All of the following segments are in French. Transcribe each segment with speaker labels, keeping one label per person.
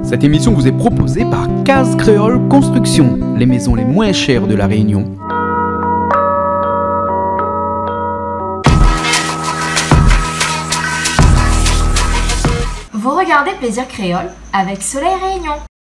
Speaker 1: Cette émission vous est proposée par Case Créole Construction, les maisons les moins chères de la Réunion.
Speaker 2: Vous regardez Plaisir Créole avec Soleil Réunion.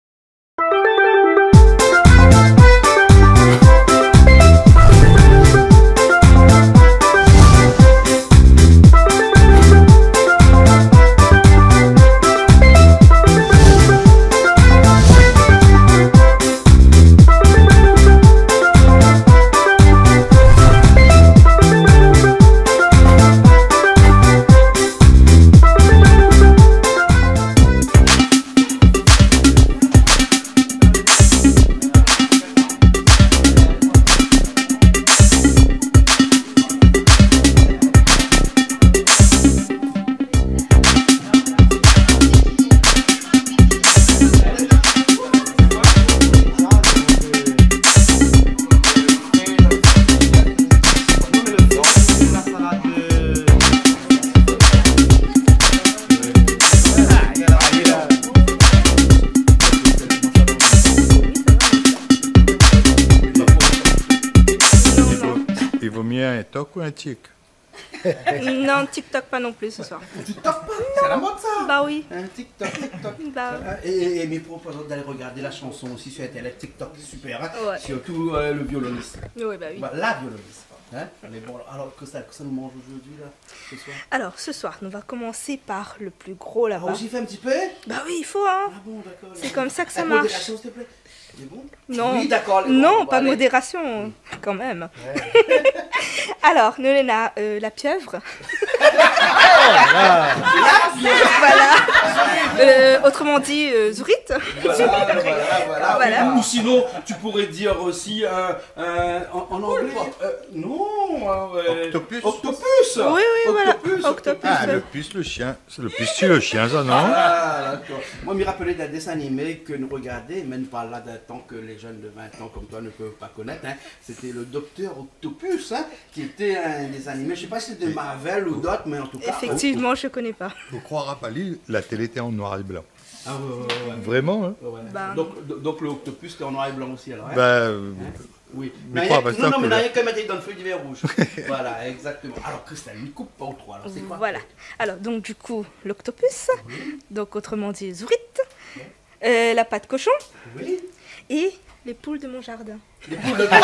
Speaker 3: Il vaut mieux un toc ou un tic?
Speaker 4: Non, TikTok pas non plus ce soir.
Speaker 5: TikTok pas? C'est la mode ça?
Speaker 4: Bah oui.
Speaker 5: TikTok.
Speaker 4: Bah,
Speaker 5: Et mes proposons d'aller regarder la chanson aussi sur internet. TikTok, super. Hein?
Speaker 4: Ouais.
Speaker 5: Surtout le violoniste.
Speaker 4: oui, bah oui.
Speaker 5: Bah, la violoniste. Hein? Mais bon, alors que ça nous mange aujourd'hui là, ce soir?
Speaker 4: Alors, ce soir, on va commencer par le plus gros
Speaker 5: Ah,
Speaker 4: là-bas.
Speaker 5: j'y fais un petit peu?
Speaker 4: Bah oui, il faut, hein.
Speaker 5: Ah bon, d'accord.
Speaker 4: C'est comme ça que ça
Speaker 5: Avec
Speaker 4: marche.
Speaker 5: modération, s'il te plaît. C'est bon?
Speaker 4: Non,
Speaker 5: Oui, d'accord.
Speaker 4: non,
Speaker 5: bon,
Speaker 4: pas de
Speaker 5: allez.
Speaker 4: modération, quand même. Alors, nous, on a la pieuvre. Voilà. Autrement dit, Zourit. Voilà.
Speaker 5: Ou sinon, tu pourrais dire aussi en anglais. Non.
Speaker 3: Octopus.
Speaker 5: Octopus.
Speaker 4: Oui, voilà.
Speaker 5: Octopus.
Speaker 4: Octopus.
Speaker 3: Ah, le puce, le chien. C'est le puce, c'est le chien, ça, non?
Speaker 5: Ah, d'accord. Moi, je me rappelais d'un dessin animé que nous regardions, même pas là d'un temps que les jeunes de 20 ans comme toi ne peuvent pas connaître. Hein. C'était le Docteur Octopus, hein, qui était un des animés. Je ne sais pas si c'était de Marvel ou d'autres, mais en tout cas.
Speaker 4: Effectivement, je connais pas.
Speaker 3: Faut croire à Pali, la télé était en noir et blanc.
Speaker 5: Ah, ouais.
Speaker 3: Vraiment, hein?
Speaker 5: Ouais.
Speaker 4: Bah,
Speaker 5: Donc le Octopus était en noir et blanc aussi, alors. Hein.
Speaker 3: Bah,
Speaker 5: Oui.
Speaker 3: mais
Speaker 5: Mais
Speaker 3: quoi, parce que
Speaker 5: non,
Speaker 3: ça,
Speaker 5: mais il
Speaker 3: couleur.
Speaker 5: n'y a qu'à mettre dans le feu du verre rouge. Voilà, exactement. Alors, Christelle, une coupe, pas ou trois. Alors, c'est quoi?
Speaker 4: Voilà. Alors, donc, du coup, l'octopus. Donc, autrement dit, Zourit. La pâte cochon.
Speaker 5: Oui.
Speaker 4: Et les poules de mon jardin.
Speaker 5: Les poules de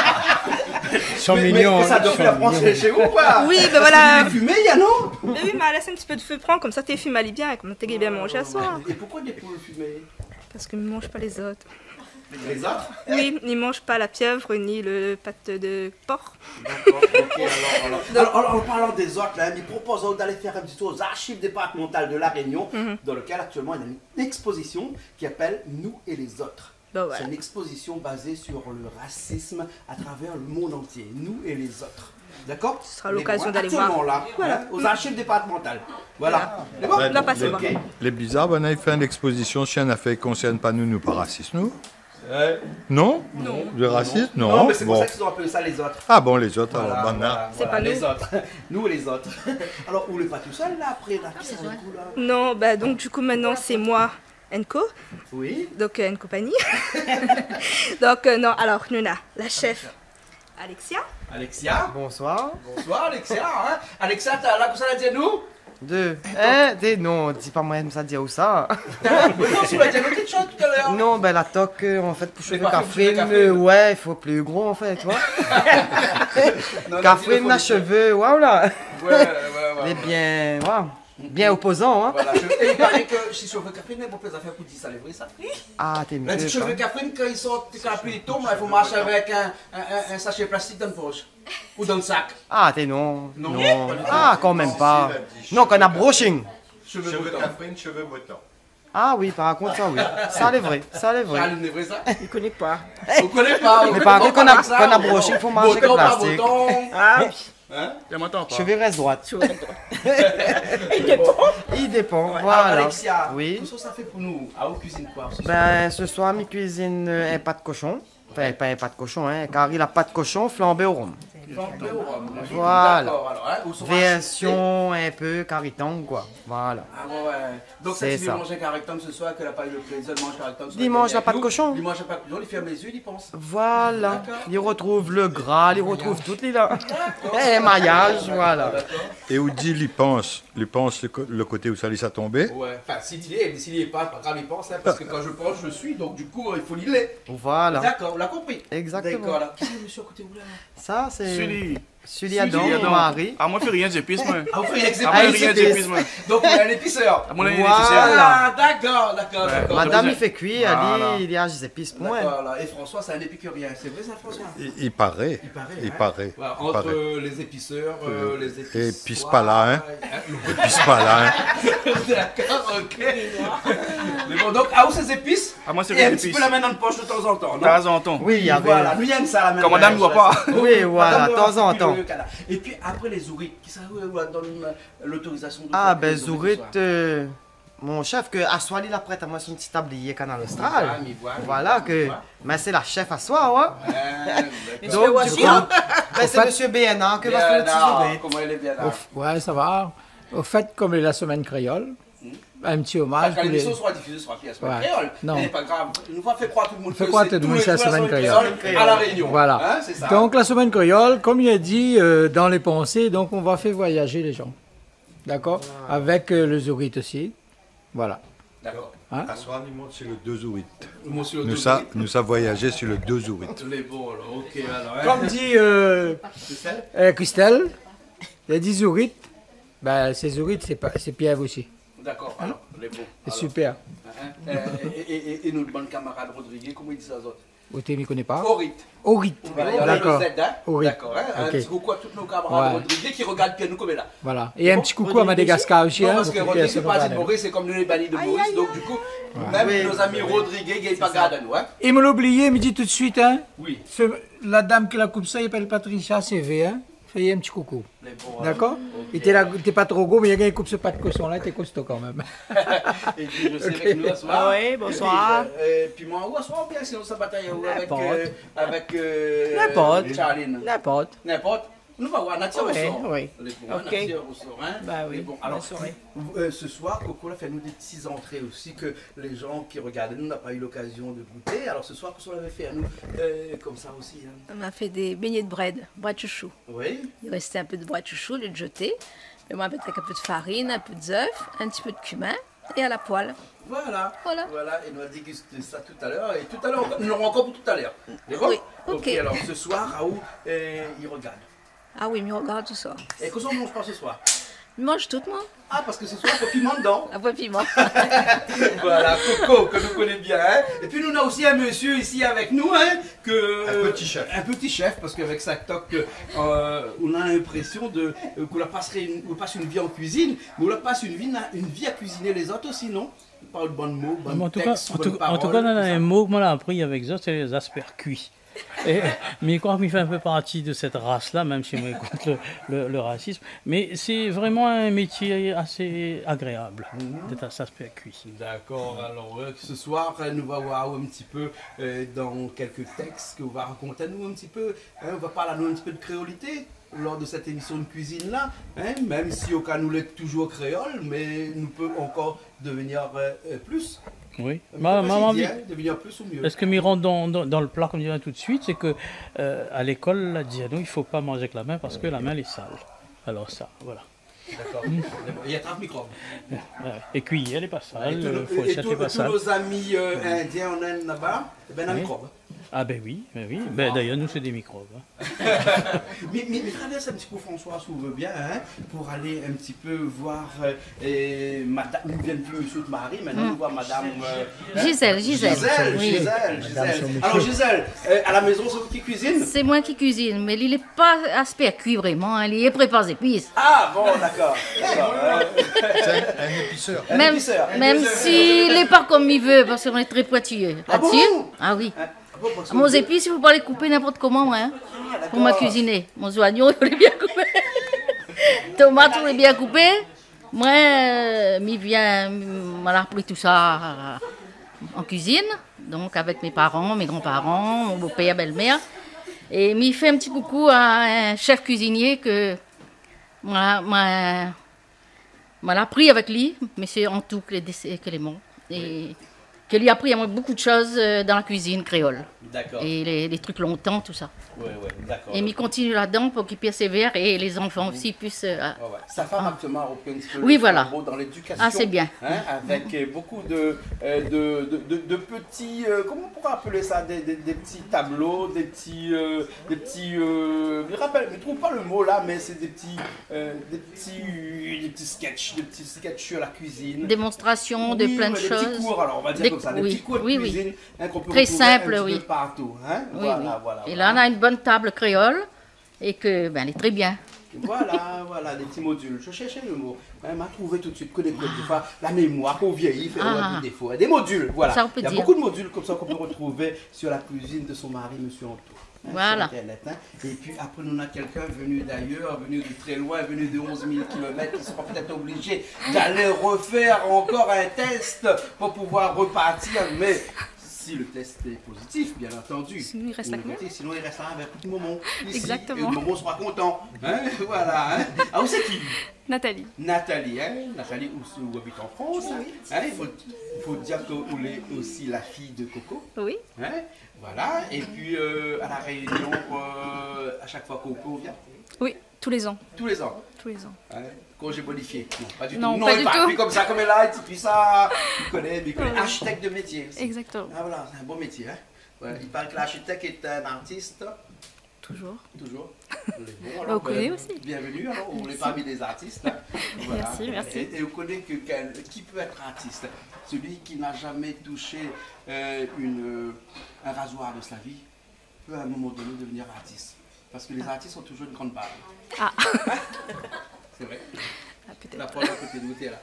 Speaker 6: Ils sont
Speaker 5: mais
Speaker 6: mignons.
Speaker 5: ça doit faire français chez vous ou pas?
Speaker 4: Oui, ben voilà.
Speaker 5: C'est fumé, il y a non?
Speaker 4: Mais oui, mais laisse un petit peu de feu prendre, comme ça tes filles m'allient bien, et comme t'es bien manger à soir.
Speaker 5: Et pourquoi des poules fumées?
Speaker 4: Parce qu'ils ne mangent pas les autres.
Speaker 5: Les autres?
Speaker 4: Oui, ils ne mangent pas la pieuvre ni le pâte de porc.
Speaker 5: D'accord, ok, alors, en parlant des autres, là, nous proposons d'aller faire un petit tour aux archives départementales de La Réunion, dans lequel actuellement il y a une exposition qui s'appelle Nous et les autres.
Speaker 4: Ben voilà.
Speaker 5: C'est une exposition basée sur le racisme à travers le monde entier. Nous et les autres. D'accord?
Speaker 4: Ce sera l'occasion d'aller
Speaker 5: actuellement,
Speaker 4: voir.
Speaker 5: là,
Speaker 4: Voilà.
Speaker 5: hein, aux archives départementales. Voilà. C'est bon?
Speaker 4: On a passé
Speaker 5: Ok.
Speaker 4: voir.
Speaker 3: Les bizarres, ben, on a fait une exposition, si on a fait, concerne pas nous pas racistes, nous? Non? Non. De racistes? Non.
Speaker 5: Non, mais c'est pour
Speaker 3: Bon.
Speaker 5: ça qu'ils ont appelé ça les autres.
Speaker 3: Ah bon, les autres,
Speaker 5: Voilà,
Speaker 3: alors, ben,
Speaker 4: C'est pas
Speaker 5: les
Speaker 4: nous.
Speaker 5: autres. Nous et les autres. Alors, vous n'êtes pas tout seul là après là, qui ça, du coup, là?
Speaker 4: Non, bah donc du coup maintenant c'est moi, Enco,
Speaker 5: Oui.
Speaker 4: donc une compagnie. Donc non, alors nous on a la chef Alexia.
Speaker 5: Alexia.
Speaker 6: Bonsoir.
Speaker 5: Bonsoir Alexia. Hein? Alexia, t'as là, ça l'a dit à nous?
Speaker 6: Deux. Non, dis pas moi ça dire où ça.
Speaker 5: Oui, non, tu m'as dit quelque chose tout à l'heure.
Speaker 6: Non, ben la toque, en fait, pour cheveux
Speaker 5: pas pour cheveux
Speaker 6: Catherine,
Speaker 5: Catherine.
Speaker 6: ouais, il faut plus gros en fait, tu vois.
Speaker 5: Non,
Speaker 6: Catherine, la cheveux, waouh là.
Speaker 5: Ouais.
Speaker 6: Elle est bien, waouh, bien opposant, hein.
Speaker 5: Voilà, et il paraît que si cheveux Catherine, il y a beaucoup affaires pour dire ça, c'est vrai ça?
Speaker 6: Ah, t'es
Speaker 5: Les
Speaker 6: mieux.
Speaker 5: cheveux Catherine, quand ils sortent, quand la pluie tombe, il faut marcher avec un sachet plastique dans le poche. Ou dans le sac.
Speaker 6: Ah, t'es non.
Speaker 5: Non.
Speaker 6: Non. Ah, quand même pas. Non, qu'on a brushing.
Speaker 5: Cheveux boutons.
Speaker 3: Catherine, cheveux boutons.
Speaker 6: Ah oui, par contre, ça oui. Ça, c'est vrai. Ça, c'est vrai.
Speaker 5: Ah, c'est vrai ça?
Speaker 4: Je connais pas.
Speaker 5: On connaît pas.
Speaker 6: Mais par contre, qu'on a broché, il faut manger avec
Speaker 5: Bouton par
Speaker 6: plastique.
Speaker 5: bouton.
Speaker 4: Ah
Speaker 5: Hein?
Speaker 1: Je m'entends pas.
Speaker 6: Cheveux reste droite. Il dépend,
Speaker 5: Alors,
Speaker 6: voilà.
Speaker 5: Alexia,
Speaker 6: Oui.
Speaker 5: qu'est-ce que ça fait pour nous? Ah, on cuisine quoi? Ce soir?
Speaker 6: Ben, ce soir, mi cuisine un pas de cochon. Enfin, pas un pas de cochon, hein, car il a pas de cochon flambé au rhum.
Speaker 5: Vampier au rhum.
Speaker 6: Voilà.
Speaker 5: D'accord, alors, hein, ou sur un-
Speaker 6: Version un peu cariton, quoi. Voilà.
Speaker 5: Ah ouais. Donc
Speaker 6: C'est
Speaker 5: si
Speaker 6: ça.
Speaker 5: tu manges un caractère ce soir, qu'elle n'a pas eu le plaisir de manger un caractère ce soir,
Speaker 6: Dimanche,
Speaker 5: il
Speaker 6: la pâte de cochon.
Speaker 5: Dimanche, la pâte de cochon, il ferme les yeux, il pense.
Speaker 6: Voilà. Il retrouve le gras, il retrouve toutes les dents. Et maillage, voilà.
Speaker 3: Et où dit il pense le côté où ça laisse à tomber.
Speaker 5: Ouais, enfin, s'il y est pas grave, il pense, hein, parce que quand je pense, je suis, donc du coup, il faut l'îler.
Speaker 6: Voilà.
Speaker 5: D'accord, on l'a compris.
Speaker 6: Exactement.
Speaker 5: D'accord, là. Qui c'est le monsieur à côté où là?
Speaker 6: Ça, c'est
Speaker 7: Sully.
Speaker 6: Sully Adam,
Speaker 7: Sully
Speaker 6: mon
Speaker 7: Adam.
Speaker 6: mari.
Speaker 7: Ah, moi, je fais rien d'épices, moi.
Speaker 5: Ah, vous faites avec ses
Speaker 7: Ah, moi,
Speaker 6: il
Speaker 7: rien
Speaker 6: s'épice.
Speaker 7: d'épices, moi.
Speaker 5: Donc, il y a un épiceur.
Speaker 7: Ah, moi, rien
Speaker 6: Voilà.
Speaker 7: d'épices.
Speaker 5: Ah, d'accord, d'accord.
Speaker 6: Madame, il fait cuire,
Speaker 7: Voilà.
Speaker 6: il y a des épices pour moi.
Speaker 5: D'accord, là. Et François, c'est un épicurien. C'est vrai, ça, François?
Speaker 3: Il paraît.
Speaker 5: Il paraît. Voilà,
Speaker 3: Il
Speaker 5: entre
Speaker 3: paraît.
Speaker 5: les épiceurs, les épices.
Speaker 3: Et pisse pas là, hein. Pisse pas là, hein.
Speaker 5: D'accord, ok. Mais bon, donc, à où ces épices?
Speaker 7: Ah, moi, c'est
Speaker 5: Et
Speaker 7: rien
Speaker 5: un petit
Speaker 7: d'épices.
Speaker 5: peu la main dans le poche de temps en temps, non?
Speaker 7: De temps en temps.
Speaker 6: Oui, il y avait.
Speaker 5: Voilà, nous, il aime ça, la main.
Speaker 7: Comme madame ne voit pas.
Speaker 6: Oui, voilà, de temps en temps.
Speaker 5: Et puis, après les ourites, qui ça donne l'autorisation de
Speaker 6: Ah,
Speaker 5: faire
Speaker 6: ben,
Speaker 5: les ourites
Speaker 6: Zourit,
Speaker 5: ce soir?
Speaker 6: mon chef, que Aswali la prête à moi son petit tablier Canal
Speaker 5: Ah,
Speaker 6: Austral.
Speaker 5: mais
Speaker 6: Voilà, que. Mais c'est la chef à soi, ouais.
Speaker 5: Donc,
Speaker 6: Donc, du coup, ben, c'est monsieur BNA que va faire le petit Zourit.
Speaker 5: comment elle est bien là.
Speaker 8: Ouais, ça va. Au fait, comme est la semaine créole, un petit hommage.
Speaker 5: Quand
Speaker 8: pour les-
Speaker 5: l'émission sera diffusée sur la pièce
Speaker 8: Ouais.
Speaker 5: créole,
Speaker 8: Non.
Speaker 5: c'est pas grave. Une fois, fait croire tout le monde
Speaker 8: Fait
Speaker 5: que
Speaker 8: croire
Speaker 5: c'est
Speaker 8: tout le
Speaker 5: tous
Speaker 8: monde
Speaker 5: les
Speaker 8: c'est la
Speaker 5: jours
Speaker 8: semaine créole.
Speaker 5: à la Réunion.
Speaker 8: Voilà.
Speaker 5: Hein, c'est ça.
Speaker 8: Donc la semaine créole, comme il a dit dans les pensées, donc on va faire voyager les gens. D'accord. Avec le Zourit aussi. Voilà.
Speaker 5: D'accord.
Speaker 3: À soir, il monte sur le 2 août.
Speaker 5: Monsieur
Speaker 3: Nous ça voyagé sur le 2 août.
Speaker 5: Les bons, alors, ok, alors. hein.
Speaker 8: Comme dit Christelle, il a dit Zourit. Ben, c'est Zourit, c'est Pierre aussi.
Speaker 5: D'accord, alors, les bons.
Speaker 8: C'est
Speaker 5: Alors,
Speaker 8: super.
Speaker 5: hein, et notre bon camarade Rodriguez, comment il dit ça aux autres?
Speaker 8: Oté, ne connaît pas.
Speaker 5: Orit.
Speaker 8: Orit.
Speaker 5: Voilà, il y en a
Speaker 8: D'accord.
Speaker 5: le Z, hein.
Speaker 8: Orit.
Speaker 5: D'accord, hein. Un
Speaker 8: Ok.
Speaker 5: petit coucou à tous nos camarades
Speaker 8: Ouais.
Speaker 5: Rodriguez qui regardent bien nous comme là.
Speaker 8: Voilà. Et un petit coucou à Madagascar aussi.
Speaker 5: Non,
Speaker 8: hein,
Speaker 5: parce que
Speaker 8: pour
Speaker 5: Rodriguez,
Speaker 8: qu'ils
Speaker 5: c'est pas
Speaker 8: soient
Speaker 5: de Maurice, c'est comme nous les bannis de Maurice. Donc, du coup, même nos amis Rodriguez, ils pas gardent à nous, hein.
Speaker 8: Il me l'a oublié, il me dit tout de suite, hein.
Speaker 5: Oui.
Speaker 8: La dame qui la coupe ça, il s'appelle Patricia CV, hein. Fais un petit coucou.
Speaker 5: Les bons,
Speaker 8: D'accord.
Speaker 5: Ok.
Speaker 8: Il était pas trop gros, mais il y a quelqu'un qui coupe ce pas de cochon là, t'es costaud quand même.
Speaker 5: Et puis, je sais avec nous à soir.
Speaker 6: Ah oui, bonsoir.
Speaker 5: Et puis moi, où à soir, bien, sinon ça bataille avec
Speaker 6: N'importe.
Speaker 5: Charline.
Speaker 6: N'importe.
Speaker 5: N'importe. Nous va voir Natia au
Speaker 6: Oui,
Speaker 5: sort.
Speaker 6: oui.
Speaker 5: Les bons,
Speaker 6: Ok.
Speaker 5: Natia au sort, hein.
Speaker 6: Bah oui,
Speaker 5: Les bons. Alors,
Speaker 6: bonne soirée.
Speaker 5: ce soir, Coco, là, fait-nous des petites entrées aussi que les gens qui regardaient nous n'ont pas eu l'occasion de goûter. Alors, ce soir, qu'est-ce qu'on avait fait à nous comme ça aussi, hein.
Speaker 4: On m'a fait des beignets de bread, bras de chouchou.
Speaker 5: Oui.
Speaker 4: Il restait un peu de bras de chouchou, de le jeter. Et moi, avec un peu de farine, un peu d'œuf, un petit peu de cumin et à la poêle.
Speaker 5: Voilà.
Speaker 4: Voilà.
Speaker 5: Voilà, et nous a dégusté ça tout à l'heure. Et tout à l'heure, nous l'aurons encore pour tout à l'heure. D'accord?
Speaker 4: Oui, ok.
Speaker 5: Alors, ce soir, Raoult, il regarde.
Speaker 4: Ah oui, mais regarde tout ça.
Speaker 5: Et qu'est-ce qu'on mange pas ce soir?
Speaker 4: Il mange tout, moi.
Speaker 5: Ah, parce que ce soir, il faut piment dedans.
Speaker 4: La voix piment.
Speaker 5: Voilà, Coco, que nous connaissons bien. Hein. Et puis, nous avons aussi un monsieur ici avec nous. Hein,
Speaker 3: Un petit chef.
Speaker 5: Un petit chef, parce qu'avec sa toque, on a l'impression qu'on la passerait on passe une vie en cuisine, mais on la passe une vie à cuisiner les autres aussi, non? Pas de bonnes mots, bonnes
Speaker 9: Mais en tout
Speaker 5: textes, bonnes
Speaker 9: cas, on a
Speaker 5: paroles,
Speaker 9: un
Speaker 5: tout
Speaker 9: mot que moi j'ai appris avec ça, c'est les asperges cuits. Mais je crois qu'il fait un peu partie de cette race-là, même si on écoute le racisme. Mais c'est vraiment un métier assez agréable d'être asperges cuits.
Speaker 5: ça. D'accord, alors ce soir, nous va voir un petit peu dans quelques textes que vous va raconter à nous un petit peu. Hein, on va parler à nous un petit peu de créolité lors de cette émission de cuisine-là. Hein, même si au cas nous l'est toujours créole, mais nous peut encore devenir plus.
Speaker 9: Oui.
Speaker 5: Devenir plus ou mieux.
Speaker 9: Est-ce que m'y rentre dans le plat, comme je dirais tout de suite, c'est que à l'école, là, disait nous, il ne faut pas manger avec la main parce que la main elle est sale. Alors ça, voilà.
Speaker 5: D'accord. Il y a 30 microbes.
Speaker 9: Et cuillère, elle n'est pas sale,
Speaker 5: Et
Speaker 9: fourchette n'est pas
Speaker 5: tous
Speaker 9: sale.
Speaker 5: nos amis indiens en Inde là-bas, ben un
Speaker 9: Oui.
Speaker 5: microbe.
Speaker 9: Ah ben oui, ben oui. Ben, d'ailleurs, nous, c'est des microbes. Hein.
Speaker 5: Mais traverse un petit peu François, si vous voulez bien, hein, pour aller un petit peu voir madame, nous vient de plus monsieur de Marie, maintenant nous voir madame
Speaker 4: Gisèle.
Speaker 5: Gisèle.
Speaker 4: Oui.
Speaker 5: Alors Gisèle, à la maison, c'est vous qui cuisine?
Speaker 4: C'est moi qui cuisine, mais il n'est pas asperge cuit vraiment, hein, il est préparé aux épices.
Speaker 5: Ah bon, d'accord.
Speaker 3: C'est un épiceur.
Speaker 4: Même,
Speaker 5: épiceur.
Speaker 4: même s'il n'est pas comme il veut, parce qu'on est très pointilleux.
Speaker 5: Ah bon?
Speaker 4: Ah oui.
Speaker 5: Bon, parce que
Speaker 4: Mon épices, il ne faut pas les couper n'importe comment, hein, pour ma cuisiner. Mon oignon, il faut les bien couper. Tomates, il faut les bien couper. Moi, m'y viens, on a appris tout ça en cuisine, donc avec mes parents, mes grands-parents, mon beau-père, belle-mère. Et m'y fait un petit coucou à un chef cuisinier que m'a appris avec lui, monsieur Antou Clément, et que lui a appris à moi beaucoup de choses dans la cuisine créole.
Speaker 5: D'accord.
Speaker 4: Et les trucs longtemps, tout ça.
Speaker 5: Oui, d'accord.
Speaker 4: Et m'y continue là-dedans pour qu'il persévère et les enfants aussi puissent...
Speaker 5: Sa femme actuellement reprend un petit peu
Speaker 4: oui, voilà.
Speaker 5: dans l'éducation.
Speaker 4: Ah, c'est bien.
Speaker 5: Hein, avec beaucoup de petits, comment on pourrait appeler ça, des petits tableaux, des petits, je ne trouve pas le mot là, mais c'est des petits sketchs, sur la cuisine.
Speaker 4: Démonstration de plein de choses.
Speaker 5: Des petits cours, alors on va dire comme ça, des petits cours de cuisine hein, qu'on peut
Speaker 4: très
Speaker 5: retrouver
Speaker 4: simple,
Speaker 5: un petit
Speaker 4: oui.
Speaker 5: peu partout. Hein?
Speaker 4: Oui,
Speaker 5: voilà.
Speaker 4: Et là, on a une bonne table créole et que, ben, elle est très bien.
Speaker 5: Voilà, des petits modules. Je cherchais le mot. Elle m'a trouvé tout de suite que des fois, la mémoire qu'on vieillit fait des défauts. Des modules, voilà.
Speaker 4: Ça, on peut
Speaker 5: Il y a
Speaker 4: dire.
Speaker 5: beaucoup de modules comme ça qu'on peut retrouver sur la cuisine de son mari, monsieur Anto.
Speaker 4: Voilà.
Speaker 5: Sur Internet, hein. Et puis après, nous on a quelqu'un venu d'ailleurs, venu de très loin, venu de 11 000 km, qui sera peut-être obligé d'aller refaire encore un test pour pouvoir repartir. Mais si le test est positif, bien entendu.
Speaker 7: Sinon, il reste avec nous.
Speaker 5: Sinon, il restera avec petit Momo. Ici,
Speaker 7: Exactement.
Speaker 5: Et Momo sera content. Hein, voilà. Hein. Ah, où c'est qui?
Speaker 7: Nathalie.
Speaker 5: Nathalie, où habite en France. Hein, il faut dire que vous êtes aussi la fille de Coco.
Speaker 7: Oui.
Speaker 5: Hein, voilà. Et puis, à la Réunion, à chaque fois Coco vient.
Speaker 7: Oui, tous les ans.
Speaker 5: Tous les ans.
Speaker 7: Tous les ans.
Speaker 5: Hein, congé bonifié. Non, pas du
Speaker 7: Non,
Speaker 5: tout.
Speaker 7: pas
Speaker 5: il
Speaker 7: du
Speaker 5: part
Speaker 7: tout.
Speaker 5: plus comme ça, comme elle a, et puis ça, il connaît. Architecte de métier. Aussi.
Speaker 7: Exactement.
Speaker 5: Ah voilà, c'est un bon métier. Hein. Ouais, il paraît que l'architecte est un artiste.
Speaker 7: Toujours.
Speaker 5: Toujours.
Speaker 7: Bon, on connaît aussi.
Speaker 5: Bienvenue, alors on est parmi les artistes. Hein. Voilà.
Speaker 7: Merci.
Speaker 5: Et on connaît qui peut être artiste? Celui qui n'a jamais touché un rasoir de sa vie peut à un moment donné devenir artiste. Parce que les artistes ont toujours une grande barbe.
Speaker 7: Ah.
Speaker 5: C'est vrai.
Speaker 7: Ah, peut-être.
Speaker 5: La preuve à côté de vous, t'es là.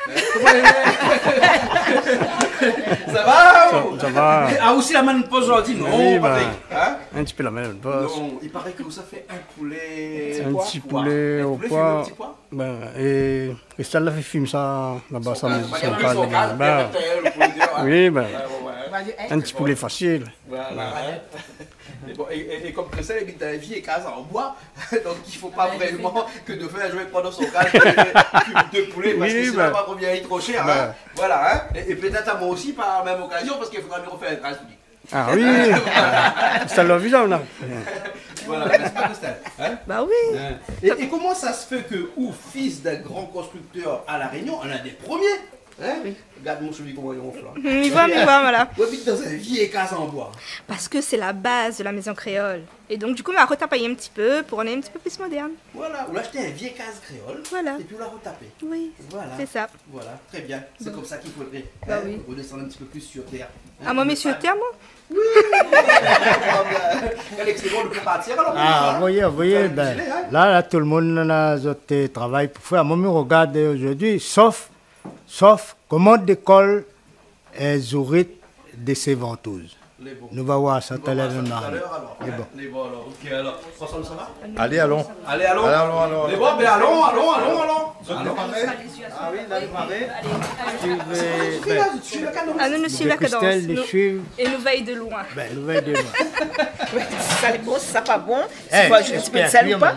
Speaker 5: Ça va?
Speaker 6: Ça va.
Speaker 5: Ah, aussi la même pause aujourd'hui, non,
Speaker 6: Oui,
Speaker 5: Patrick, hein?
Speaker 6: Un petit peu la même pause.
Speaker 5: Non, il paraît que vous avez fait un poulet.
Speaker 6: Un petit poulet au pois. Ben, et Christelle a fait film ça là-bas, ça me cadre. Oui, ben. Un petit poulet facile.
Speaker 5: Voilà. Et comme Christelle habite dans la vieille case en bois, donc il ne faut pas vraiment que de faire jouer pendant son case de poulet parce que sinon pas combien il trop cher. Hein. Voilà, hein. Et peut-être à moi aussi par la même occasion parce qu'il faudra me refaire un case.
Speaker 6: Ah oui, Christelle l'a vu là, on a.
Speaker 5: Voilà, n'est-ce pas Christelle? Hein?
Speaker 7: Bah oui.
Speaker 5: Et comment ça se fait que, fils d'un grand constructeur à La Réunion, on a des premiers? Hein? Oui. Regarde mon cheveu comment il ronfle.
Speaker 7: Il voit, voilà.
Speaker 5: On habite dans un vieil case en bois.
Speaker 7: Parce que c'est la base de la maison créole. Et donc, du coup, on a retapé un petit peu pour en être un petit peu plus moderne.
Speaker 5: Voilà, on a acheté un vieil case créole.
Speaker 7: Voilà.
Speaker 5: Et puis on l'a retapé.
Speaker 7: Oui.
Speaker 5: Voilà.
Speaker 7: C'est ça.
Speaker 5: Voilà, très bien. C'est comme ça qu'il faudrait
Speaker 7: oui.
Speaker 5: redescendre un petit peu plus sur terre. Hein,
Speaker 7: ah, moi, mais sur terre, moi?
Speaker 5: Oui. Alex, c'est bon, on peut partir alors.
Speaker 10: Ah, voyez, ben, là, tout le monde a un travail pour faire. Moi, je regarde aujourd'hui, sauf comment d'école est Zourit de ses ventouses. Nous allons voir ça tout à l'heure.
Speaker 5: Les bons, alors. Ok, alors. François, ça va?
Speaker 3: Allez, allons.
Speaker 5: Allez, allons. Les bons, ben allons. Ah oui, là, vous m'avez.
Speaker 7: Ah, nous suivons la cadence. Et nous veillons de loin.
Speaker 10: Ben, nous veillons de loin.
Speaker 11: Ça est bon, ça pas bon. C'est quoi, je peux te saluer ou pas?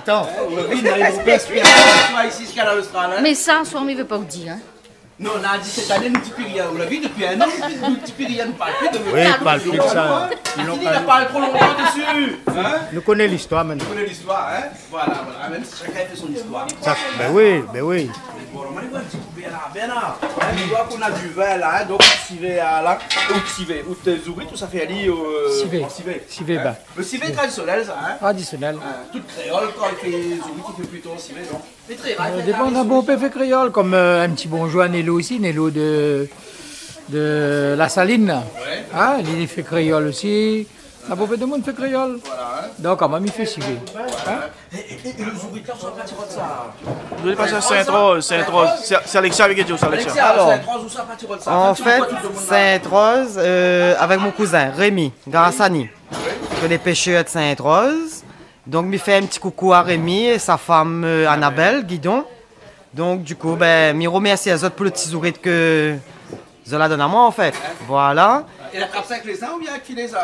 Speaker 4: Mais ça, en soi, on ne veut pas vous dire. Hein.
Speaker 5: Non, on a dit cette année, nous ne disons rien. Vous l'avez vu depuis un an, nous ne disons rien, nous ne parlons plus de
Speaker 10: oui, il parle plus de ça.
Speaker 5: Il n'a pas trop longtemps dessus. Hein?
Speaker 10: Nous connaissons l'histoire maintenant.
Speaker 5: Nous connaissons l'histoire, hein? Voilà. Même si chacun fait son histoire.
Speaker 10: Ça, ben oui.
Speaker 5: Bon, on va aller voir un petit peu Bernard. Je vois qu'on a du vin là, hein? Donc civet là. Ou civet, ou zouri, tout ça fait aller au
Speaker 8: civet bas.
Speaker 5: Le civet traditionnel, ça, hein?
Speaker 8: Traditionnel.
Speaker 5: Tout créole, quand il fait zouri, il fait plutôt civet, non? Mais très rare.
Speaker 8: Dépend d'un beau fait créole, comme un petit bonjour Nélo aussi, Nélo de la Saline.
Speaker 5: Ouais.
Speaker 8: Hein, il fait créole aussi. La beau fait de monde fait créole.
Speaker 5: Voilà. Hein.
Speaker 8: Donc, quand même, il fait civet.
Speaker 5: Hein? Et le zouri, ça va partir de ça.
Speaker 6: Je vais passer à Sainte-Rose. C'est Alexia avec Dieu, Alexia.
Speaker 5: Alors, Sainte-Rose, où ça partir de ça?
Speaker 12: En fait, Sainte-Rose, avec mon cousin Rémi Garassani, que les pêcheurs de Sainte-Rose. Donc, je fais un petit coucou à Rémi et sa femme Annabelle, Guidon. Donc, du coup, ben, je remercie les autres pour le petit sourire que Zola donne à moi, en fait. Voilà.
Speaker 5: Et la trappe ça avec les uns ou bien avec qui les uns?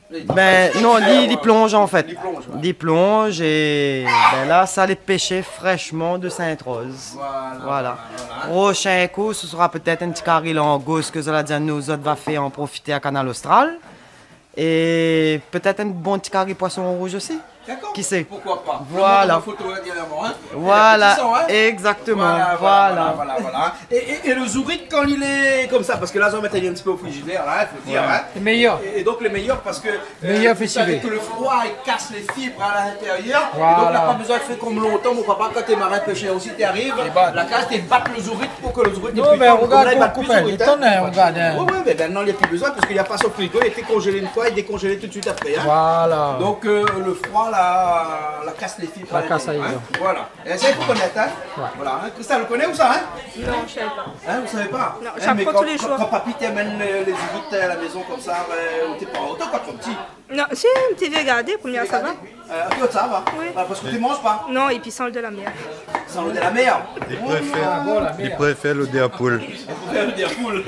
Speaker 12: Ben non, les plonges en fait. Les plonges et ben là, ça les pêcher fraîchement de Sainte-Rose. Voilà. Prochain coup, ce sera peut-être un petit carré langouste que cela dit nous autres va faire en profiter à Canal Austral. Et peut-être un bon petit carré poisson rouge aussi.
Speaker 5: D'accord.
Speaker 12: Qui sait?
Speaker 5: Pourquoi pas?
Speaker 12: Voilà. Voilà, exactement. Voilà.
Speaker 5: Et le zourite quand il est comme ça, parce que là, j'en mettais un petit peu au frigidaire, là, il faut dire. Hein.
Speaker 8: Le meilleur.
Speaker 5: Et donc le meilleur parce que
Speaker 8: vous savez
Speaker 5: que le froid il casse les fibres à l'intérieur. Voilà. Donc là, pas besoin de faire comme longtemps. Mon papa, quand t'es marin pêcheur aussi, t'arrives, la casse, t'es battre le zourite pour que le zourite
Speaker 8: non, mais regarde, regarde.
Speaker 5: Oui, mais maintenant il n'y a plus besoin parce qu'il n'y a pas son frigo, il était congelé une fois et décongelé tout de suite après. Hein.
Speaker 8: Voilà.
Speaker 5: Donc le froid, la casse les fibres.
Speaker 8: La casse à
Speaker 5: voilà. Et essayez de connaître, hein.
Speaker 11: Ouais.
Speaker 5: Voilà. Hein. Christelle, vous connaissez ou ça, hein?
Speaker 11: Non, je ne savais pas.
Speaker 5: Hein, vous savez pas?
Speaker 11: Non, j'apprends tous les jours.
Speaker 5: Quand papy t'amène les zourites à la maison comme ça, t'es pas autant quand trop petit.
Speaker 7: Non, si, un petit vieux gardé, pour moi ça va.
Speaker 5: Toi, ça va?
Speaker 7: Oui.
Speaker 5: Parce que tu manges pas?
Speaker 7: Non, et puis sans le de la mer.
Speaker 5: Sans le de la mer?
Speaker 3: Il préfère le dé à poule.
Speaker 5: Il préfère le dé à poule.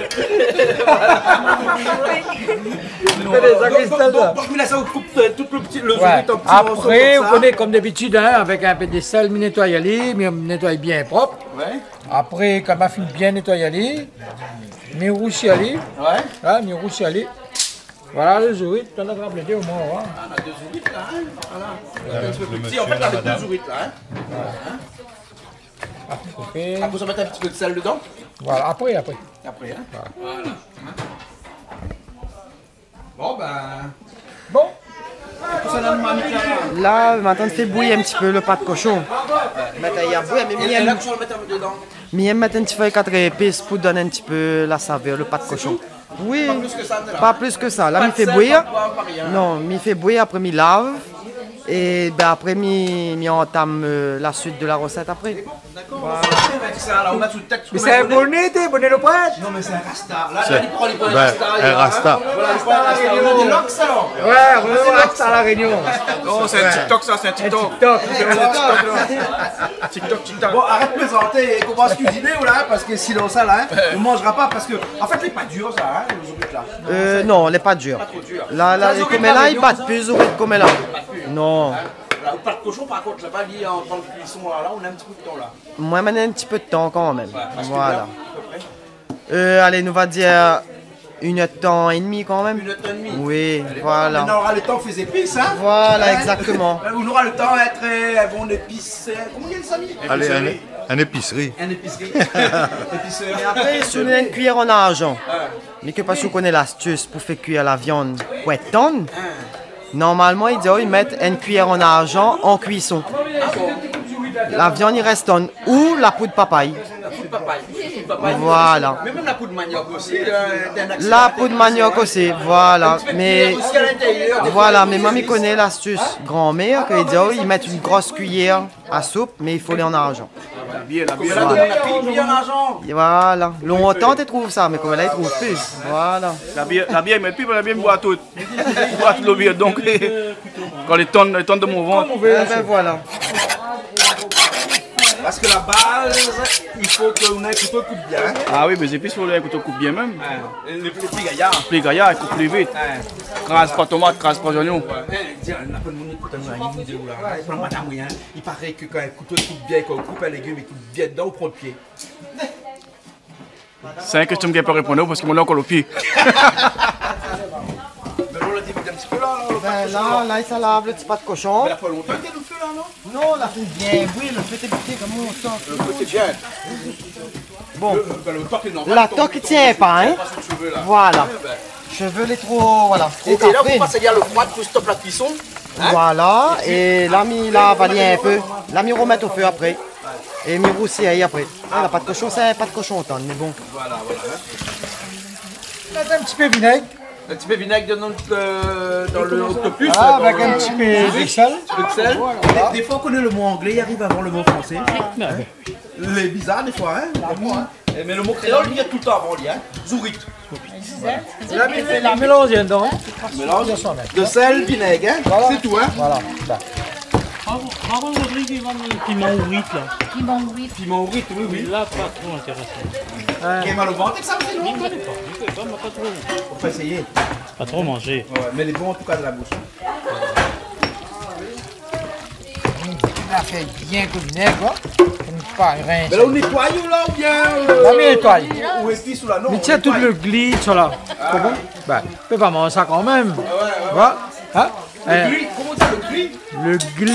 Speaker 5: Donc, là, ça vous coupe tout le petit, le zourite en petits morceaux.
Speaker 8: Après, vous connaissez comme d'habitude, hein, avec un peu de sel, je nettoie les, je nettoie bien propre.
Speaker 5: Ouais.
Speaker 8: Après, quand ma fille bien nettoie les, je rousse les.
Speaker 5: Ouais.
Speaker 8: Là, je rousse les. Voilà le zourite, tu en as rappelé au moins.
Speaker 5: On a deux zourites là, hein. Voilà. Un petit peu plus petit. En fait, on a deux zourites là, hein. Voilà. Après, on va mettre un petit peu de sel dedans.
Speaker 8: Voilà, après.
Speaker 5: Après, hein. Voilà. Bon, ben.
Speaker 12: Bon. Là, maintenant, on fait bouillir un petit peu le pas de cochon. Mettre à bouillir, mais
Speaker 5: et là, on va mettre dedans.
Speaker 12: Mais mettre un petit peu de 4 épices pour donner un petit peu la saveur, le pas de cochon. Oui,
Speaker 5: pas plus que ça.
Speaker 12: Pas plus que ça. Là, il fait bouillir. Non, il fait bouillir, après, il lave. Et ben, après, il entame la suite de la recette après.
Speaker 5: D'accord. Voilà.
Speaker 8: Mais c'est un bonnet le prêtre.
Speaker 5: Non, mais c'est un rasta. Là, il prend les
Speaker 3: rasta. Un rasta.
Speaker 5: Voilà, il prend un rasta. On a des locks alors.
Speaker 8: Ouais, on a des locks à la Réunion.
Speaker 5: Non, c'est un TikTok, ça, c'est un TikTok. TikTok. Bon, arrête de plaisanter et qu'on va se cuisiner ou là, parce que sinon ça là, on ne mangera pas parce que, en fait, il n'est pas dur ça, hein, le zourite là.
Speaker 12: Non, il n'est pas dur.
Speaker 5: Pas trop dur.
Speaker 12: Là, comme là, il ne bat plus zourite comme là. Non.
Speaker 5: Là, pas de cochon, par contre, là-bas, en tant que cuisson, là, on a un petit peu de temps là.
Speaker 12: Moi, on a un petit peu de temps quand même. Voilà.
Speaker 5: Là,
Speaker 12: allez, nous va dire 1h30 quand même.
Speaker 5: 1h30.
Speaker 12: Oui, voilà.
Speaker 5: On aura le temps de faire des épices, hein.
Speaker 12: Voilà, exactement.
Speaker 5: On aura le temps d'être un bon épice. Comment il y a le sami?
Speaker 3: Allez, un épicerie.
Speaker 5: Un épicerie.
Speaker 12: Et après, si on a une cuillère en argent, mais que parce qu'on connaît l'astuce pour faire cuire la viande pour être tendre, normalement, ils mettent une cuillère en argent en cuisson. La viande, il reste tonne. Ou la poudre papaye.
Speaker 5: La poudre papaye.
Speaker 12: Voilà.
Speaker 5: Mais même la poudre manioc aussi.
Speaker 12: La poudre manioc aussi, voilà. Mais voilà, mais mamie connaît l'astuce grand-mère que ils mettent une grosse cuillère à soupe, mais il faut les en argent. Voilà. Longtemps tu trouves ça, mais comme là ils trouvent plus. Voilà.
Speaker 13: La bière, mais puis la bière boit tout. Boit tout le bière, donc quand les tonnes de mon ventre.
Speaker 12: Ben voilà.
Speaker 5: Parce que la base, il faut qu'on ait un couteau coupe bien.
Speaker 13: Ah oui, mais les épices, il faut un couteau coupe bien même.
Speaker 5: Les petits gaillards.
Speaker 13: Les gaillards, ils coupent plus vite. Crase pas tomate, crase pas oignon.
Speaker 5: Il paraît que quand un couteau coupe bien, quand on coupe un légume, il coupe bien dedans, on prend le pied.
Speaker 13: C'est une question que je ne peux pas répondre parce que mon oncle au pied.
Speaker 12: Là, ça lave le petit pas de cochon.
Speaker 5: Mais il a pas longtemps qu'il y a le feu là, non?
Speaker 12: Non, la fait bien, oui, le feu est piqué comme ça.
Speaker 5: Le feu est bien.
Speaker 12: Bon, la toque ne tient pas, hein. Voilà. Cheveux les trop, voilà.
Speaker 5: Et là, vous passez bien le froid pour stopper la cuisson.
Speaker 12: Voilà, et là, il a avalé un peu. Là, il remet au feu après. Et il roussit après. Ah, la pâte de cochon, c'est pas de cochon, mais bon.
Speaker 5: Voilà.
Speaker 8: Un petit peu de vinaigre.
Speaker 5: Un petit peu de vinaigre dans le octopus.
Speaker 8: Ah, avec un petit peu de sel.
Speaker 5: Des fois, on connaît le mot anglais, il arrive avant le mot français. C'est bizarre des fois, hein. Mais le mot créole, il y a tout le temps avant lui, hein. Zourite.
Speaker 8: La mélange dedans.
Speaker 5: Mélange de sel, vinaigre, hein. C'est tout, hein.
Speaker 8: Voilà.
Speaker 9: Bravo Rodrigue, il va me piment ourite là.
Speaker 5: Piment ourite, oui.
Speaker 9: Là, pas trop intéressant.
Speaker 5: Il est mal au ventre, ça,
Speaker 9: je ne connais pas, pas trop.
Speaker 5: On peut essayer.
Speaker 9: Pas trop manger.
Speaker 5: Ouais, mais les bons en tout cas de la bouche.
Speaker 8: On a fait bien que le vinaigre. Pas rien.
Speaker 5: Mais là, on nettoie ou là ou bien
Speaker 8: Là, on nettoie.
Speaker 5: Ou épice ou là, non.
Speaker 8: Mais tiens, tout le glitch là. Comment? Ben, tu peux pas manger ça quand même. Voilà. Hein?
Speaker 5: Le glis, comment tu dis le glis?
Speaker 8: Le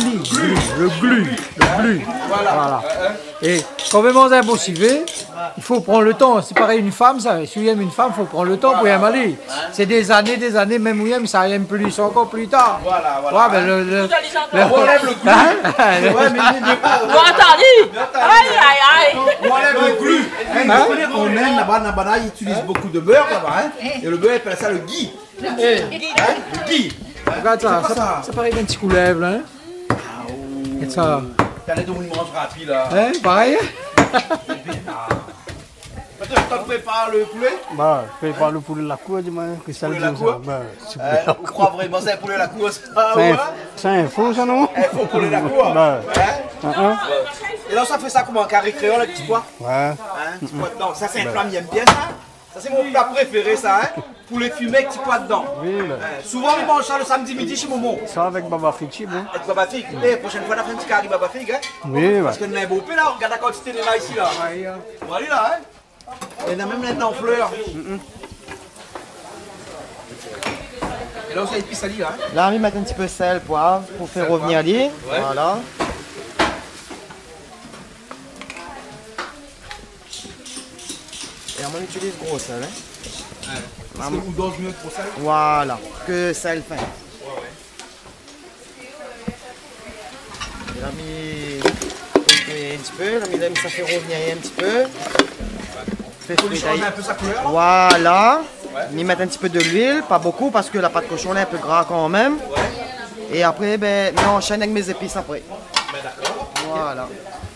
Speaker 8: glu. Voilà. Et quand on veut manger un bon civet, il faut prendre le temps. C'est pareil une femme, ça. Si vous aimez une femme, il faut prendre le temps pour y aller. C'est des années, même où ça rien plus, c'est encore plus tard.
Speaker 5: Voilà.
Speaker 8: Ouais, ben
Speaker 5: on enlève le glu. Ouais, mais
Speaker 11: Aïe.
Speaker 5: on enlève le glu. On aime là-bas, ils utilisent beaucoup de beurre là-bas. Et le beurre, ils appellent ça le ghee. Le ghee.
Speaker 8: Regarde ça, ça paraît un petit coup lèvre là. Regarde ça.
Speaker 5: T'as l'air de une mange rapide là.
Speaker 8: Hein, pareil.
Speaker 5: Maintenant, tu prépares le poulet?
Speaker 6: Bah, je prépare le poulet de la cour, dis-moi, que ça le dit ça.
Speaker 5: On croit vraiment c'est un poulet de la cour,
Speaker 6: c'est un faux ça non?
Speaker 5: Un faux poulet de la cour. Et là, ça fait ça comment? Carré créole avec petit pois?
Speaker 6: Ouais.
Speaker 5: Petit pois dedans. Ça, c'est un plat, j'aime bien ça. Ça, c'est mon plat préféré, ça, hein? Poulet fumé avec petit pois dedans.
Speaker 6: Oui,
Speaker 5: souvent, ils mangent ça le samedi midi chez Momo.
Speaker 6: Ça avec Baba Fiki, bon.
Speaker 5: Avec Baba Fiki. Et prochaine fois, on a fait un petit carré Baba Fiki, hein?
Speaker 6: Oui,
Speaker 5: parce qu'on a un beau peu là, regarde la quantité de là ici, là. Voilà, là, hein? Et on a même maintenant en fleurs. Et là, on s'est épice salé, là, hein?
Speaker 12: Là, on va mettre un petit peu de sel, poivre, pour faire revenir l'île. Voilà. Et on utilise gros sel, hein?
Speaker 5: Parce qu'on dose mieux pour sel?
Speaker 12: Voilà, que sel fin. Il a mis un petit peu, ça fait revenir un petit peu. Fait
Speaker 5: changer un peu sa couleur.
Speaker 12: Voilà. On met un petit peu de l'huile, pas beaucoup parce que la pâte cochon est un peu gras quand même. Et après, ben, on enchaîne avec mes épices après.
Speaker 5: Ben d'accord.
Speaker 12: Voilà.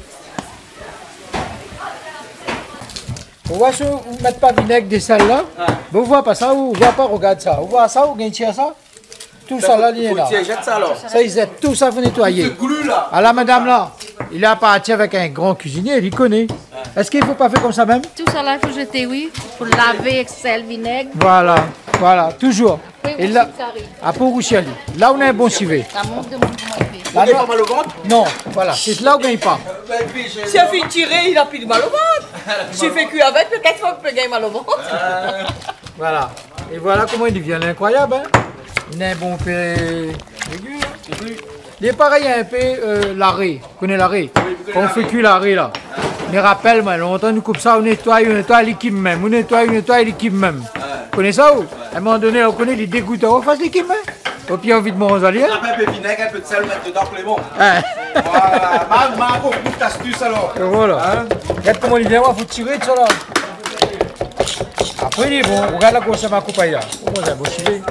Speaker 8: On voit si vous ne mettez pas de vinaigre des sels là. Vous ne voyez pas ça, vous ne voyez pas, regarde ça. Vous voyez ça, vous gagnez ça. Tout ça là, il est là. Ça, ils aident tout ça, vous nettoyer. Ah là, madame là, il est parti avec un grand cuisinier, il connaît. Est-ce qu'il ne faut pas faire comme ça même?
Speaker 4: Tout ça là, il faut jeter, oui. Il faut laver avec sel, vinaigre.
Speaker 8: Voilà, toujours.
Speaker 4: Après,
Speaker 8: et là, après Roussiali. Là, on a un bon civet.
Speaker 4: Ça monte de mon
Speaker 5: Là, il pas mal au ventre?
Speaker 8: Non, voilà, c'est là où on gagne pas.
Speaker 11: Si on fait tirer, il a plus de mal au ventre. Si on fait cuire avec, peut-être qu'il peut gagner mal au ventre.
Speaker 8: Voilà. Et voilà comment il devient incroyable. Hein? Il a un bon peu aigu. Il est pareil un peu l'arrêt. Vous connaissez l'arrêt? Quand on fait cuire l'arrêt là. Je me rappelle, moi, longtemps, nous coupe ça, on nettoie l'équipe même. On nettoie l'équipe même. Vous connaissez ça ou? À un moment donné, on connaît les dégoûtants, on fasse l'équipe même. Au pied, envie de manger allier.
Speaker 5: Un peu de vinaigre, un peu de sel, mettre dedans pour les bons. Voilà, beaucoup d'astuces alors.
Speaker 8: Et voilà. Regarde comment il vient, il faut tirer de ça là. Après, il est bon. Regarde là comment ça m'a coupé là. Comment ça, beau chilet.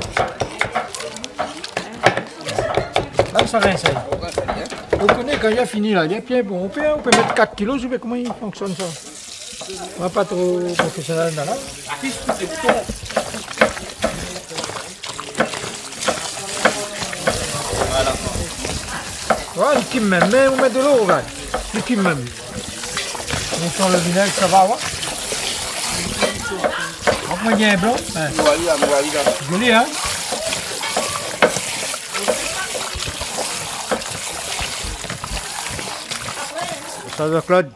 Speaker 8: Là, ça rince. Vous connaissez quand il a fini là, il est bien bon. On peut mettre 4 kilos, je sais comment il fonctionne ça. On va pas trop professionnel là. Voilà, l'équipe même, mais on met de l'eau, regarde. L'équipe même. On sort le vinaigre, ça va, ouais. On met un blanc. Joli, hein?
Speaker 10: Bonsoir Claude.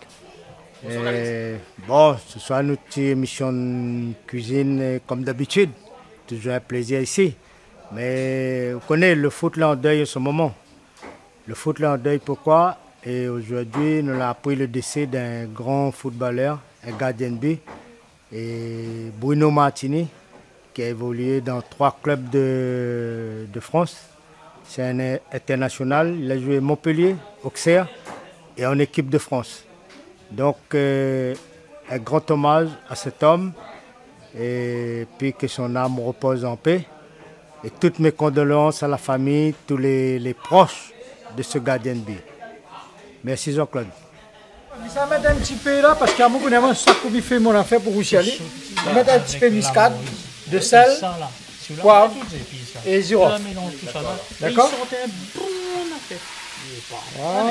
Speaker 10: Bon, ce soir notre petite émission de cuisine comme d'habitude. Toujours un plaisir ici. Mais vous connaissez le foot là en deuil en ce moment. Le foot là en deuil pourquoi? Et aujourd'hui nous avons appris le décès d'un grand footballeur, un gardien de but, et Bruno Martini, qui a évolué dans 3 clubs de France. C'est un international, il a joué Montpellier, Auxerre et en équipe de France. Donc un grand hommage à cet homme et puis que son âme repose en paix. Et toutes mes condoléances à la famille, tous les proches de ce gardien de but. Merci Jean-Claude.
Speaker 8: Ça met un petit peu là parce qu'il y a beaucoup de gens qui fait mon affaire pour Roussiali. On met un petit peu de muscade, de sel, poivre et zéro. D'accord? Voilà.